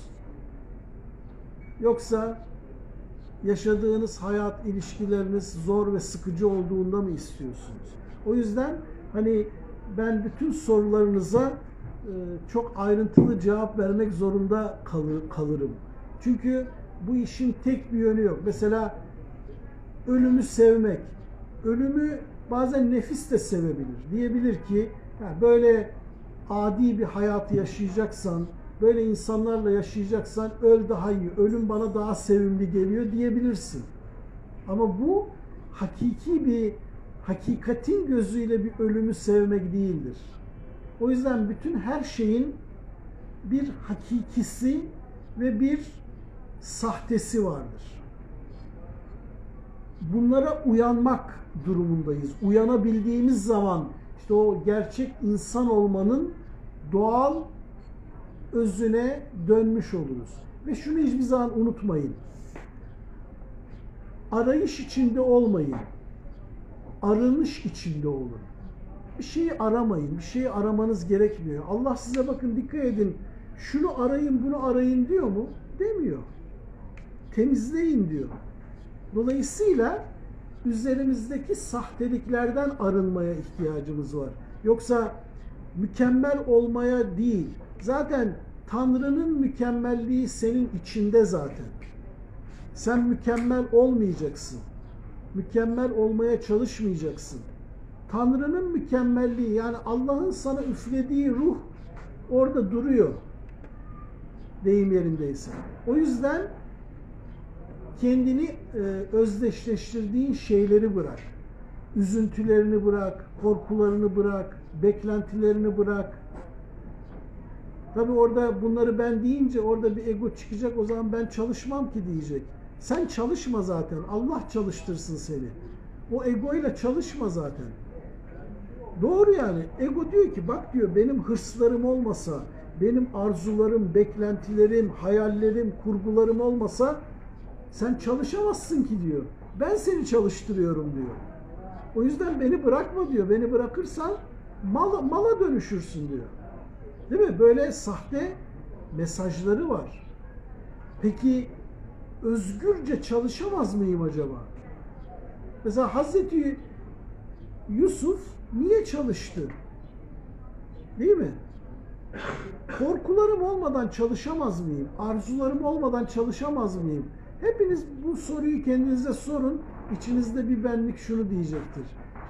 Yoksa yaşadığınız hayat, ilişkileriniz zor ve sıkıcı olduğunda mı istiyorsunuz? O yüzden hani ben bütün sorularınıza çok ayrıntılı cevap vermek zorunda kalırım. Çünkü bu işin tek bir yönü yok. Mesela ölümü sevmek. Ölümü bazen nefis de sevebilir. Diyebilir ki böyle adi bir hayat yaşayacaksan, böyle insanlarla yaşayacaksan öl daha iyi. Ölüm bana daha sevimli geliyor diyebilirsin. Ama bu hakikatin gözüyle bir ölümü sevmek değildir. O yüzden bütün her şeyin bir hakikisi ve bir sahtesi vardır. Bunlara uyanmak durumundayız. Uyanabildiğimiz zaman işte o gerçek insan olmanın doğal özüne dönmüş oluruz. Ve şunu hiçbir zaman unutmayın. Arayış içinde olmayın. Arınış içinde olun. Bir şeyi aramayın. Bir şeyi aramanız gerekmiyor. Allah size bakın dikkat edin. Şunu arayın, bunu arayın diyor mu? Demiyor. Temizleyin diyor. Dolayısıyla üzerimizdeki sahteliklerden arınmaya ihtiyacımız var. Yoksa mükemmel olmaya değil. Zaten Tanrı'nın mükemmelliği senin içinde zaten. Sen mükemmel olmayacaksın. Mükemmel olmaya çalışmayacaksın. Tanrı'nın mükemmelliği yani Allah'ın sana üflediği ruh orada duruyor. Deyim yerindeyse. O yüzden kendini özdeşleştirdiğin şeyleri bırak. Üzüntülerini bırak, korkularını bırak, beklentilerini bırak. Tabii orada bunları ben deyince orada bir ego çıkacak. O zaman ben çalışmam ki diyecek. Sen çalışma zaten. Allah çalıştırsın seni. O egoyla çalışma zaten. Doğru yani. Ego diyor ki bak diyor benim hırslarım olmasa, benim arzularım, beklentilerim, hayallerim, kurgularım olmasa sen çalışamazsın ki diyor. Ben seni çalıştırıyorum diyor. O yüzden beni bırakma diyor. Beni bırakırsan mala dönüşürsün diyor. Değil mi? Böyle sahte mesajları var. Peki özgürce çalışamaz mıyım acaba? Mesela Hazreti Yusuf niye çalıştı? Değil mi? Korkularım olmadan çalışamaz mıyım? Arzularım olmadan çalışamaz mıyım? Hepiniz bu soruyu kendinize sorun. İçinizde bir benlik şunu diyecektir.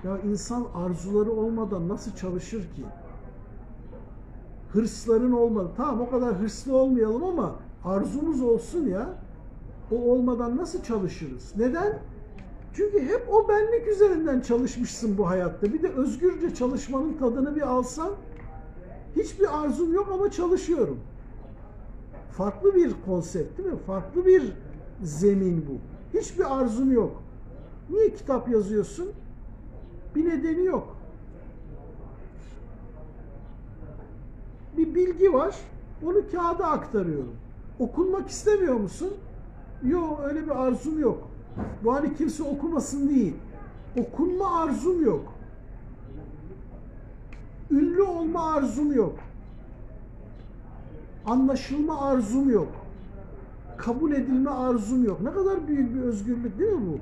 Ya insan arzuları olmadan nasıl çalışır ki? Hırsların olmadan. Tamam, o kadar hırslı olmayalım ama arzumuz olsun ya. O olmadan nasıl çalışırız? Neden? Çünkü hep o benlik üzerinden çalışmışsın bu hayatta. Bir de özgürce çalışmanın tadını bir alsan, hiçbir arzum yok ama çalışıyorum. Farklı bir konsept değil mi? Farklı bir zemin bu. Hiçbir arzum yok. Niye kitap yazıyorsun? Bir nedeni yok. Bir bilgi var, onu kağıda aktarıyorum. Okunmak istemiyor musun? Yok, öyle bir arzum yok. Bu hani kimse okumasın değil. Okunma arzum yok. Ünlü olma arzum yok. Anlaşılma arzum yok. Kabul edilme arzum yok. Ne kadar büyük bir özgürlük değil mi bu?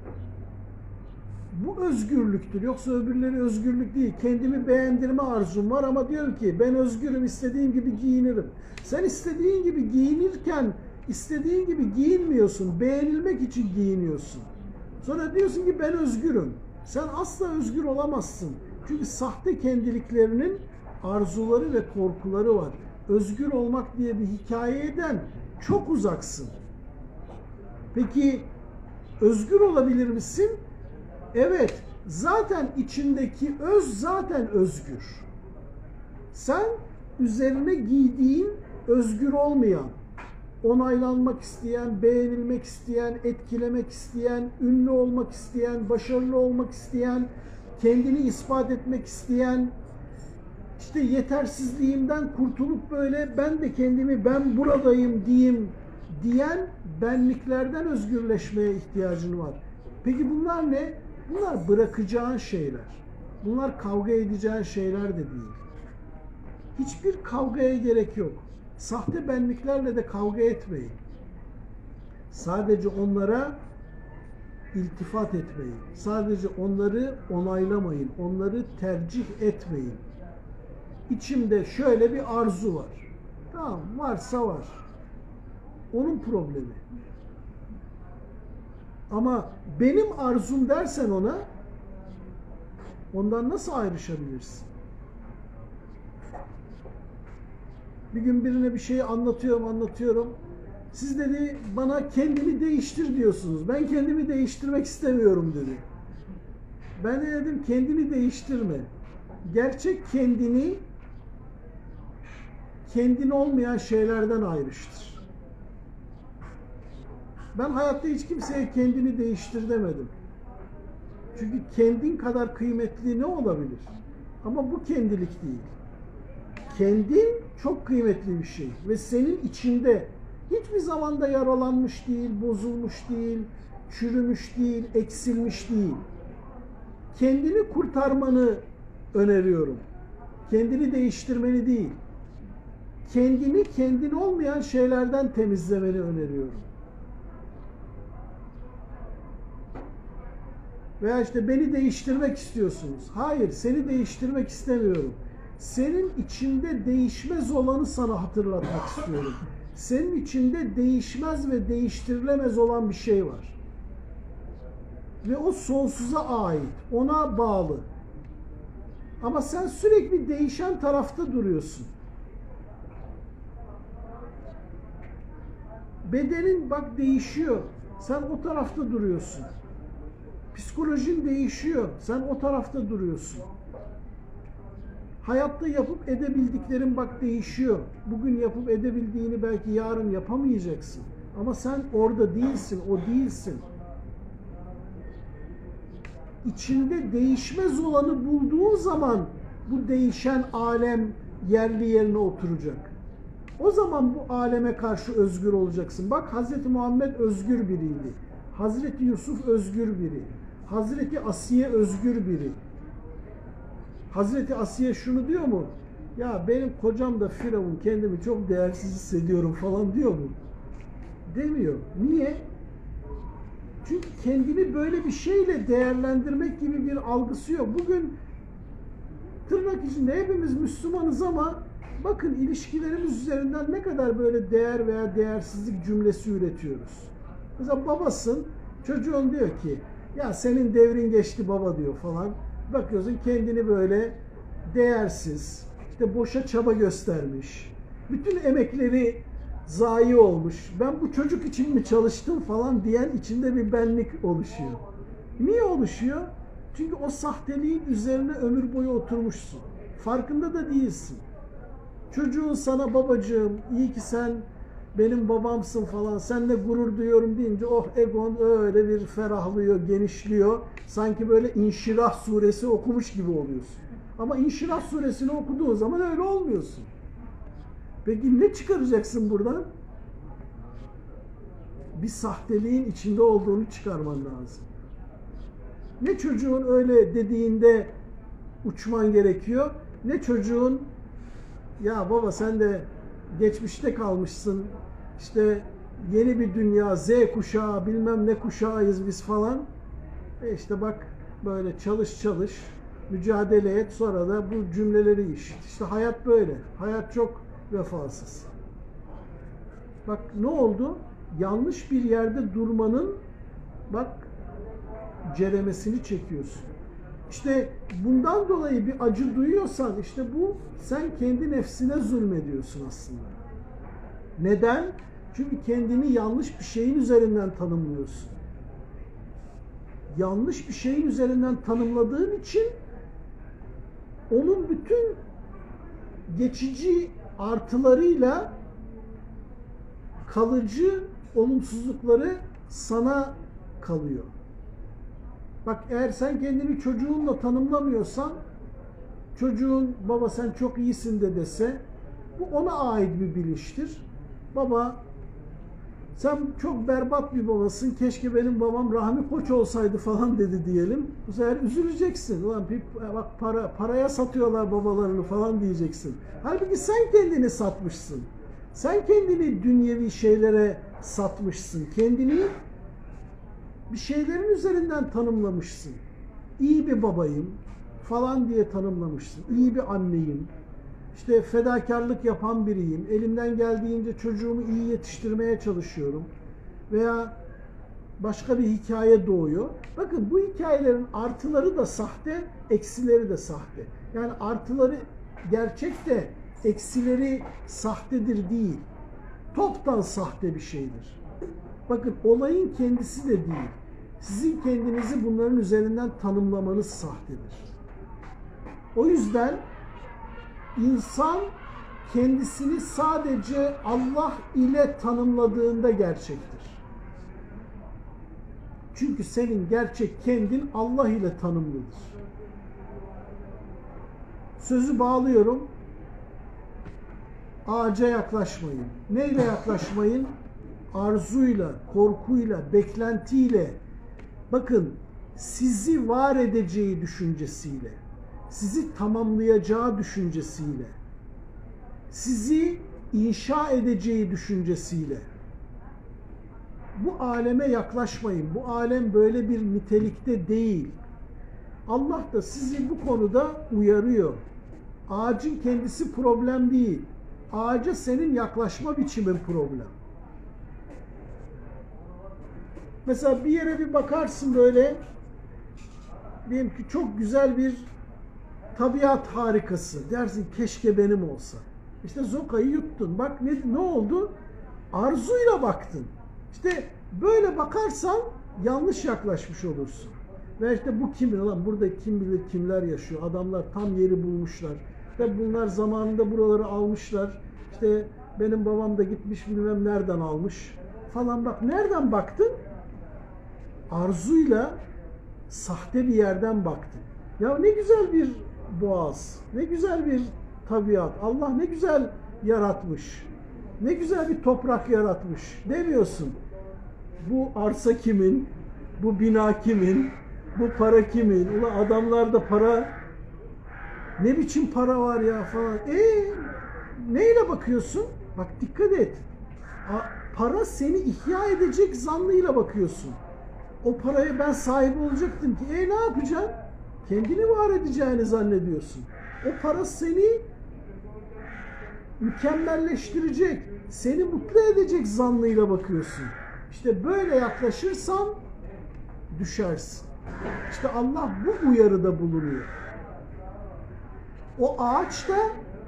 Bu özgürlüktür. Yoksa öbürleri özgürlük değil. Kendimi beğendirme arzum var ama diyorum ki ben özgürüm, istediğim gibi giyinirim. Sen istediğin gibi giyinirken istediğin gibi giyinmiyorsun. Beğenilmek için giyiniyorsun. Sonra diyorsun ki ben özgürüm. Sen asla özgür olamazsın. Çünkü sahte kendiliklerinin arzuları ve korkuları var. Özgür olmak diye bir hikayeden çok uzaksın. Peki özgür olabilir misin? Evet, zaten içindeki öz zaten özgür. Sen üzerine giydiğin özgür olmayan, onaylanmak isteyen, beğenilmek isteyen, etkilemek isteyen, ünlü olmak isteyen, başarılı olmak isteyen, kendini ispat etmek isteyen, işte yetersizliğimden kurtulup böyle ben de kendimi ben buradayım diyeyim diyen benliklerden özgürleşmeye ihtiyacın var. Peki bunlar ne? Bunlar bırakacağın şeyler. Bunlar kavga edeceğin şeyler de değil. Hiçbir kavgaya gerek yok. Sahte benliklerle de kavga etmeyin. Sadece onlara iltifat etmeyin. Sadece onları onaylamayın. Onları tercih etmeyin. İçimde şöyle bir arzu var. Tamam, varsa var. Onun problemi. Ama benim arzum dersen ona, ondan nasıl ayrışabilirsin? Bir gün birine bir şeyi anlatıyorum. Siz dedi bana kendini değiştir diyorsunuz. Ben kendimi değiştirmek istemiyorum dedi. Ben de dedim kendini değiştirme. Gerçek kendini kendin olmayan şeylerden ayrıştır. Ben hayatta hiç kimseye kendini değiştir demedim. Çünkü kendin kadar kıymetli ne olabilir? Ama bu kendilik değil. Kendin çok kıymetli bir şey ve senin içinde hiçbir zamanda yaralanmış değil, bozulmuş değil, çürümüş değil, eksilmiş değil. Kendini kurtarmanı öneriyorum. Kendini değiştirmeni değil. Kendini kendin olmayan şeylerden temizlemeni öneriyorum. Veya işte beni değiştirmek istiyorsunuz. Hayır, seni değiştirmek istemiyorum. Senin içinde değişmez olanı sana hatırlatmak istiyorum. Senin içinde değişmez ve değiştirilemez olan bir şey var. Ve o sonsuza ait, ona bağlı. Ama sen sürekli değişen tarafta duruyorsun. Bedenin bak değişiyor. Sen o tarafta duruyorsun. Psikolojin değişiyor. Sen o tarafta duruyorsun. Hayatta yapıp edebildiklerin bak değişiyor. Bugün yapıp edebildiğini belki yarın yapamayacaksın. Ama sen orada değilsin, o değilsin. İçinde değişmez olanı bulduğun zaman bu değişen alem yerli yerine oturacak. O zaman bu aleme karşı özgür olacaksın. Bak Hazreti Muhammed özgür biriydi. Hazreti Yusuf özgür biri. Hazreti Asiye özgür biri. Hazreti Asiye şunu diyor mu? Ya benim kocam da Firavun, kendimi çok değersiz hissediyorum falan diyor mu? Demiyor. Niye? Çünkü kendini böyle bir şeyle değerlendirmek gibi bir algısı yok. Bugün tırnak içinde hepimiz Müslümanız ama bakın ilişkilerimiz üzerinden ne kadar böyle değer veya değersizlik cümlesi üretiyoruz. Mesela babasın, çocuğun diyor ki ya senin devrin geçti baba diyor falan. Bakıyorsun kendini böyle değersiz, işte boşa çaba göstermiş, bütün emekleri zayi olmuş, ben bu çocuk için mi çalıştım falan diyen içinde bir benlik oluşuyor. Niye oluşuyor? Çünkü o sahteliğin üzerine ömür boyu oturmuşsun. Farkında da değilsin. Çocuğun sana babacığım, iyi ki sen benim babamsın falan, seninle gurur duyuyorum deyince oh egon öyle bir ferahlıyor, genişliyor. Sanki böyle İnşirah suresi okumuş gibi oluyorsun. Ama İnşirah suresini okuduğun zaman öyle olmuyorsun. Peki ne çıkaracaksın buradan? Bir sahteliğin içinde olduğunu çıkarman lazım. Ne çocuğun öyle dediğinde uçman gerekiyor, ne çocuğun ya baba sen de geçmişte kalmışsın, işte yeni bir dünya, Z kuşağı, bilmem ne kuşağıyız biz falan. İşte bak böyle çalış, mücadele et, sonra da bu cümleleri işit. İşte hayat böyle. Hayat çok vefasız. Bak ne oldu? Yanlış bir yerde durmanın bak ceremesini çekiyorsun. İşte bundan dolayı bir acı duyuyorsan işte bu sen kendi nefsine zulmediyorsun aslında. Neden? Çünkü kendini yanlış bir şeyin üzerinden tanımlıyorsun. Yanlış bir şeyin üzerinden tanımladığın için onun bütün geçici artılarıyla kalıcı olumsuzlukları sana kalıyor. Bak eğer sen kendini çocuğunla tanımlamıyorsan, çocuğun baba sen çok iyisin de dese, bu ona ait bir bilinçtir. Baba sen çok berbat bir babasın, keşke benim babam Rahmi Koç olsaydı falan dedi diyelim. Bu sefer üzüleceksin. Ulan bak paraya satıyorlar babalarını falan diyeceksin. Halbuki sen kendini satmışsın. Sen kendini dünyevi şeylere satmışsın. Kendini bir şeylerin üzerinden tanımlamışsın. İyi bir babayım falan diye tanımlamışsın. İyi bir anneyim. İşte fedakarlık yapan biriyim. Elimden geldiğince çocuğumu iyi yetiştirmeye çalışıyorum. Veya başka bir hikaye doğuyor. Bakın bu hikayelerin artıları da sahte, eksileri de sahte. Yani artıları gerçek de eksileri sahtedir değil. Toptan sahte bir şeydir. Bakın olayın kendisi de değil. Sizin kendinizi bunların üzerinden tanımlamanız sahtedir. O yüzden İnsan kendisini sadece Allah ile tanımladığında gerçektir. Çünkü senin gerçek kendin Allah ile tanımlıdır. Sözü bağlıyorum. Ağaca yaklaşmayın. Neyle yaklaşmayın? Arzuyla, korkuyla, beklentiyle. Bakın, sizi var edeceği düşüncesiyle, sizi tamamlayacağı düşüncesiyle, sizi inşa edeceği düşüncesiyle. Bu aleme yaklaşmayın. Bu alem böyle bir nitelikte değil. Allah da sizi bu konuda uyarıyor. Ağacın kendisi problem değil. Ağaca senin yaklaşma biçimin problem. Mesela bir yere bir bakarsın böyle, diyelim ki çok güzel bir tabiat harikası. Dersin keşke benim olsa. İşte zokayı yuttun. Bak ne oldu? Arzuyla baktın. İşte böyle bakarsan yanlış yaklaşmış olursun. Ve işte bu kimin? Lan burada kim bilir kimler yaşıyor. Adamlar tam yeri bulmuşlar. Ve bunlar zamanında buraları almışlar. İşte benim babam da gitmiş bilmem nereden almış falan. Bak nereden baktın? Arzuyla sahte bir yerden baktın. Ya ne güzel bir boğaz, ne güzel bir tabiat, Allah ne güzel yaratmış, ne güzel bir toprak yaratmış demiyorsun. Bu arsa kimin, bu bina kimin, bu para kimin, ulan adamlarda para, ne biçim para var ya falan. Neyle bakıyorsun? Bak dikkat et, para seni ihya edecek zannıyla bakıyorsun. O paraya ben sahip olacaktım ki, ne yapacaksın? Kendini var edeceğini zannediyorsun. O para seni mükemmelleştirecek, seni mutlu edecek zannıyla bakıyorsun. İşte böyle yaklaşırsan düşersin. İşte Allah bu uyarıda bulunuyor. O ağaç da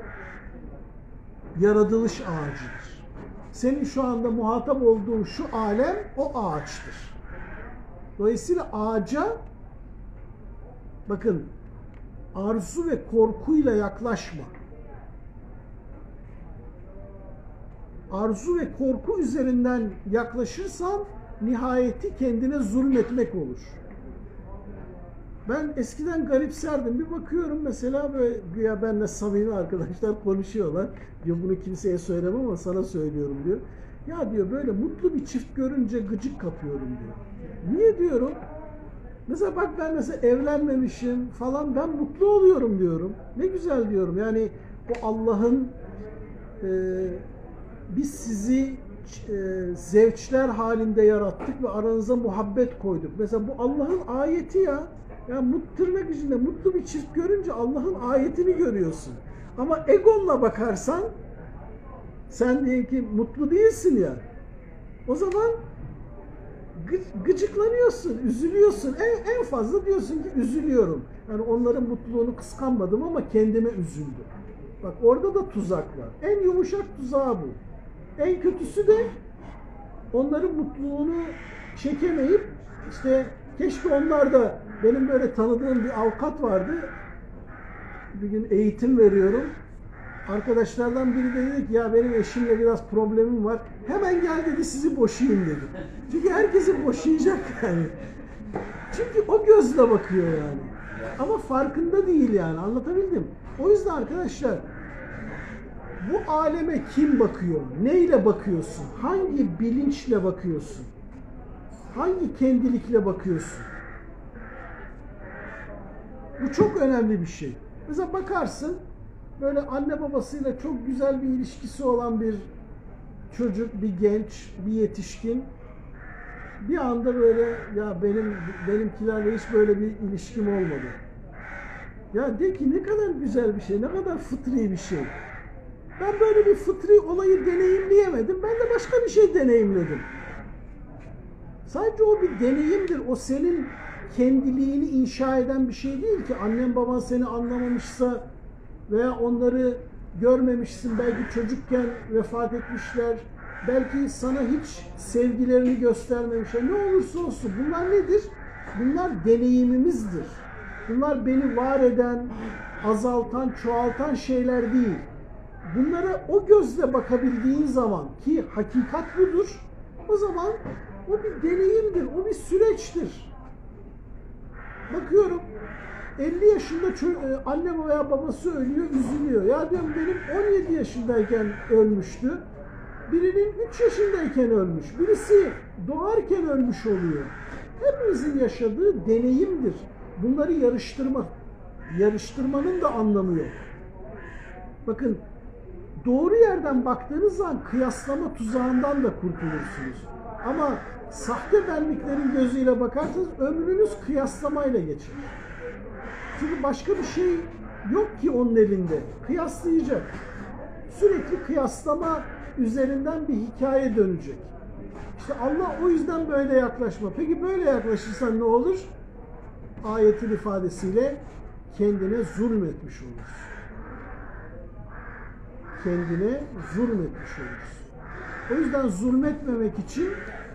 yaratılış ağacıdır. Senin şu anda muhatap olduğun şu alem o ağaçtır. Dolayısıyla ağaca bakın arzu ve korkuyla yaklaşma. Arzu ve korku üzerinden yaklaşırsan nihayeti kendine zulmetmek olur. Ben eskiden garipserdim. Bir bakıyorum mesela böyle güya benimle samimi arkadaşlar konuşuyorlar. Diyor bunu kimseye söylemem ama sana söylüyorum diyor. Ya diyor böyle mutlu bir çift görünce gıcık kapıyorum diyor. Niye diyorum? Mesela bak ben mesela evlenmemişim falan ben mutlu oluyorum diyorum. Ne güzel diyorum. Yani o Allah'ın biz sizi zevçler halinde yarattık ve aranıza muhabbet koyduk. Mesela bu Allah'ın ayeti ya. Yani tırnak içinde mutlu bir çift görünce Allah'ın ayetini görüyorsun. Ama egonla bakarsan sen diyelim ki mutlu değilsin ya. O zaman gıcıklanıyorsun, üzülüyorsun. En fazla diyorsun ki üzülüyorum. Yani onların mutluluğunu kıskanmadım ama kendime üzüldüm. Bak orada da tuzak var. En yumuşak tuzağı bu. En kötüsü de onların mutluluğunu çekemeyip işte keşke onlar da benim böyle tanıdığım bir avukat vardı. Bir gün eğitim veriyorum. Arkadaşlardan biri de dedi ki ya benim eşimle biraz problemim var. Hemen gel dedi sizi boşayayım dedi. Çünkü herkesi boşayacak yani. Çünkü o gözle bakıyor yani. Ama farkında değil yani anlatabildim. O yüzden arkadaşlar bu aleme kim bakıyor? Neyle bakıyorsun? Hangi bilinçle bakıyorsun? Hangi kendilikle bakıyorsun? Bu çok önemli bir şey. Mesela bakarsın böyle anne babasıyla çok güzel bir ilişkisi olan bir çocuk, bir genç, bir yetişkin bir anda böyle ya benimkilerle hiç böyle bir ilişkim olmadı. Ya de ki ne kadar güzel bir şey, ne kadar fıtri bir şey. Ben böyle bir fıtri olayı deneyimleyemedim. Ben de başka bir şey deneyimledim. Sadece o bir deneyimdir. O senin kendiliğini inşa eden bir şey değil ki. Annen baban seni anlamamışsa veya onları görmemişsin. Belki çocukken vefat etmişler. Belki sana hiç sevgilerini göstermemişler. Ne olursa olsun. Bunlar nedir? Bunlar deneyimimizdir. Bunlar beni var eden, azaltan, çoğaltan şeyler değil. Bunlara o gözle bakabildiğin zaman ki hakikat budur, o zaman o bir deneyimdir, o bir süreçtir. Bakıyorum 50 yaşında anne veya babası ölüyor, üzülüyor. Ya diyorum benim 17 yaşındayken ölmüştü. Birinin 3 yaşındayken ölmüş. Birisi doğarken ölmüş oluyor. Hepimizin yaşadığı deneyimdir. Bunları yarıştırmanın da anlamı yok. Bakın doğru yerden baktığınız zaman kıyaslama tuzağından da kurtulursunuz. Ama sahte benliklerin gözüyle bakarsanız ömrünüz kıyaslamayla geçer. Çünkü başka bir şey yok ki onun elinde. Kıyaslayacak. Sürekli kıyaslama üzerinden bir hikaye dönecek. İşte Allah o yüzden böyle yaklaşma. Peki böyle yaklaşırsan ne olur? Ayetin ifadesiyle kendine zulmetmiş olursun. Kendine zulmetmiş olursun. O yüzden zulmetmemek için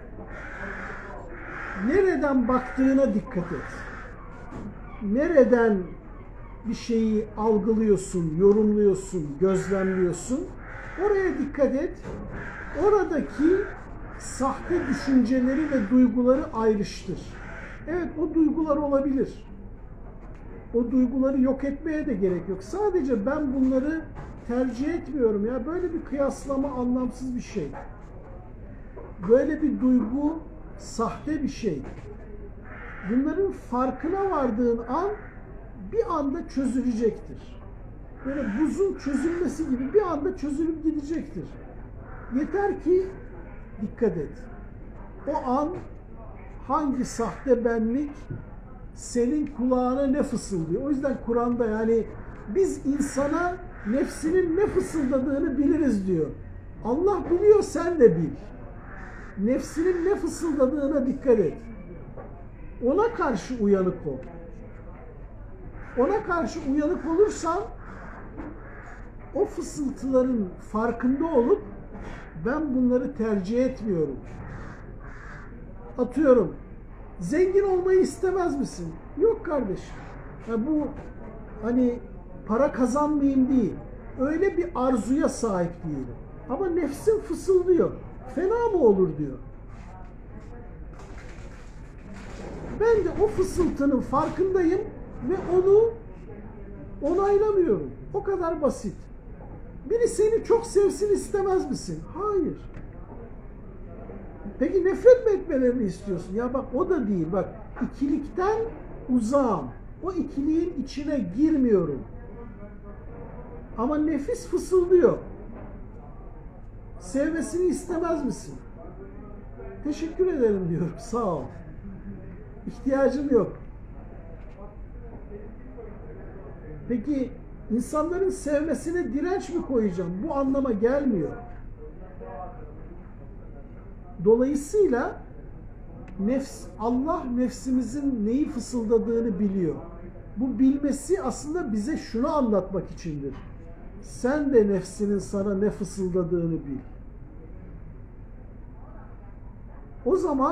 nereden baktığına dikkat et. Nereden bir şeyi algılıyorsun, yorumluyorsun, gözlemliyorsun. Oraya dikkat et. Oradaki sahte düşünceleri ve duyguları ayrıştır. Evet o duygular olabilir. O duyguları yok etmeye de gerek yok. Sadece ben bunları tercih etmiyorum ya. Böyle bir kıyaslama anlamsız bir şey. Böyle bir duygu sahte bir şey. Bunların farkına vardığın an bir anda çözülecektir. Böyle buzun çözülmesi gibi bir anda çözülüp gidecektir. Yeter ki dikkat et. O an hangi sahte benlik senin kulağına ne fısıldıyor? O yüzden Kur'an'da yani biz insana nefsinin ne fısıldadığını biliriz diyor. Allah biliyor, sen de bil. Nefsinin ne fısıldadığına dikkat et. Ona karşı uyanık ol. Ona karşı uyanık olursan o fısıltıların farkında olup ben bunları tercih etmiyorum. Atıyorum. Zengin olmayı istemez misin? Yok kardeşim. Ya bu hani para kazanmayayım değil. Öyle bir arzuya sahip değilim. Ama nefsim fısıldıyor. Fena mı olur diyor. Ben de o fısıltının farkındayım ve onu onaylamıyorum. O kadar basit. Biri seni çok sevsin istemez misin? Hayır. Peki nefret mi etmelerini istiyorsun? Ya bak o da değil. Bak ikilikten uzağım. O ikiliğin içine girmiyorum. Ama nefis fısıldıyor. Sevmesini istemez misin? Teşekkür ederim diyorum. Sağ ol. İhtiyacım yok. Peki insanların sevmesine direnç mi koyacağım? Bu anlama gelmiyor. Dolayısıyla Allah nefsimizin neyi fısıldadığını biliyor. Bu bilmesi aslında bize şunu anlatmak içindir. Sen de nefsinin sana ne fısıldadığını bil. O zaman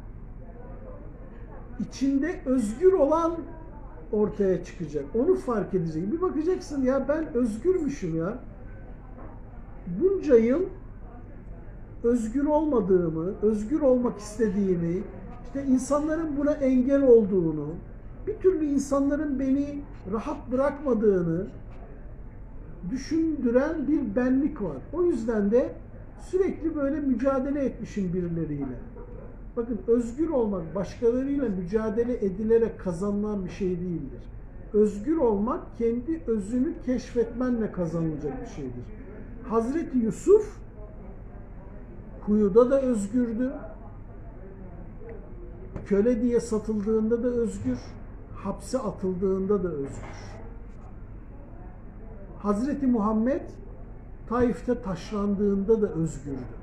içinde özgür olan ortaya çıkacak. Onu fark edecek. Bir bakacaksın ya ben özgürmüşüm ya. Bunca yıl özgür olmadığımı, özgür olmak istediğimi, işte insanların buna engel olduğunu, bir türlü insanların beni rahat bırakmadığını düşündüren bir benlik var. O yüzden de sürekli böyle mücadele etmişim birileriyle. Bakın özgür olmak başkalarıyla mücadele edilerek kazanılan bir şey değildir. Özgür olmak kendi özünü keşfetmenle kazanılacak bir şeydir. Hazreti Yusuf kuyuda da özgürdü. Köle diye satıldığında da özgür. Hapse atıldığında da özgür. Hazreti Muhammed Taif'te taşlandığında da özgürdü.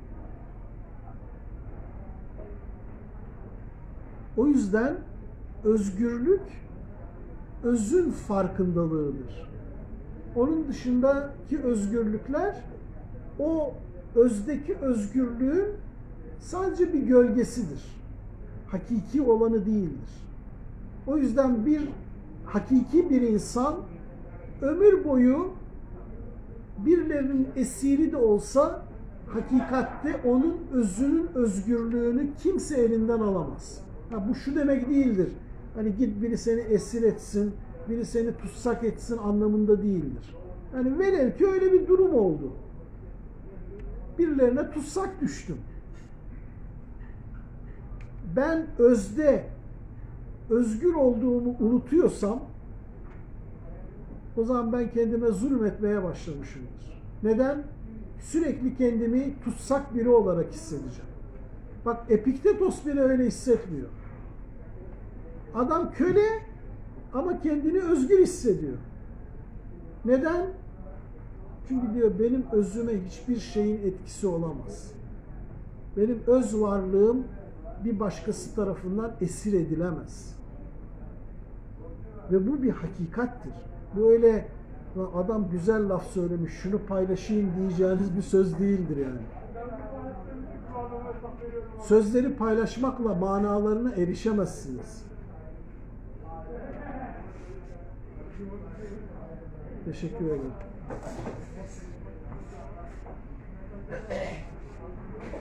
O yüzden özgürlük özün farkındalığıdır. Onun dışındaki özgürlükler o özdeki özgürlüğün sadece bir gölgesidir. Hakiki olanı değildir. O yüzden hakiki bir insan ömür boyu birilerinin esiri de olsa hakikatte onun özünün özgürlüğünü kimse elinden alamaz. Bu şu demek değildir. Hani git biri seni esir etsin, biri seni tutsak etsin anlamında değildir. Yani velev ki öyle bir durum oldu. Birilerine tutsak düştüm. Ben özde özgür olduğumu unutuyorsam o zaman ben kendime zulmetmeye başlamışımdır. Neden? Sürekli kendimi tutsak biri olarak hissedeceğim. Bak Epiktetos bile öyle hissetmiyor. Adam köle ama kendini özgür hissediyor. Neden? Çünkü diyor benim özüme hiçbir şeyin etkisi olamaz. Benim öz varlığım bir başkası tarafından esir edilemez. Ve bu bir hakikattir. Bu öyle adam güzel laf söylemiş, şunu paylaşayım diyeceğiniz bir söz değildir yani. Sözleri paylaşmakla manalarına erişemezsiniz. Teşekkür ederim.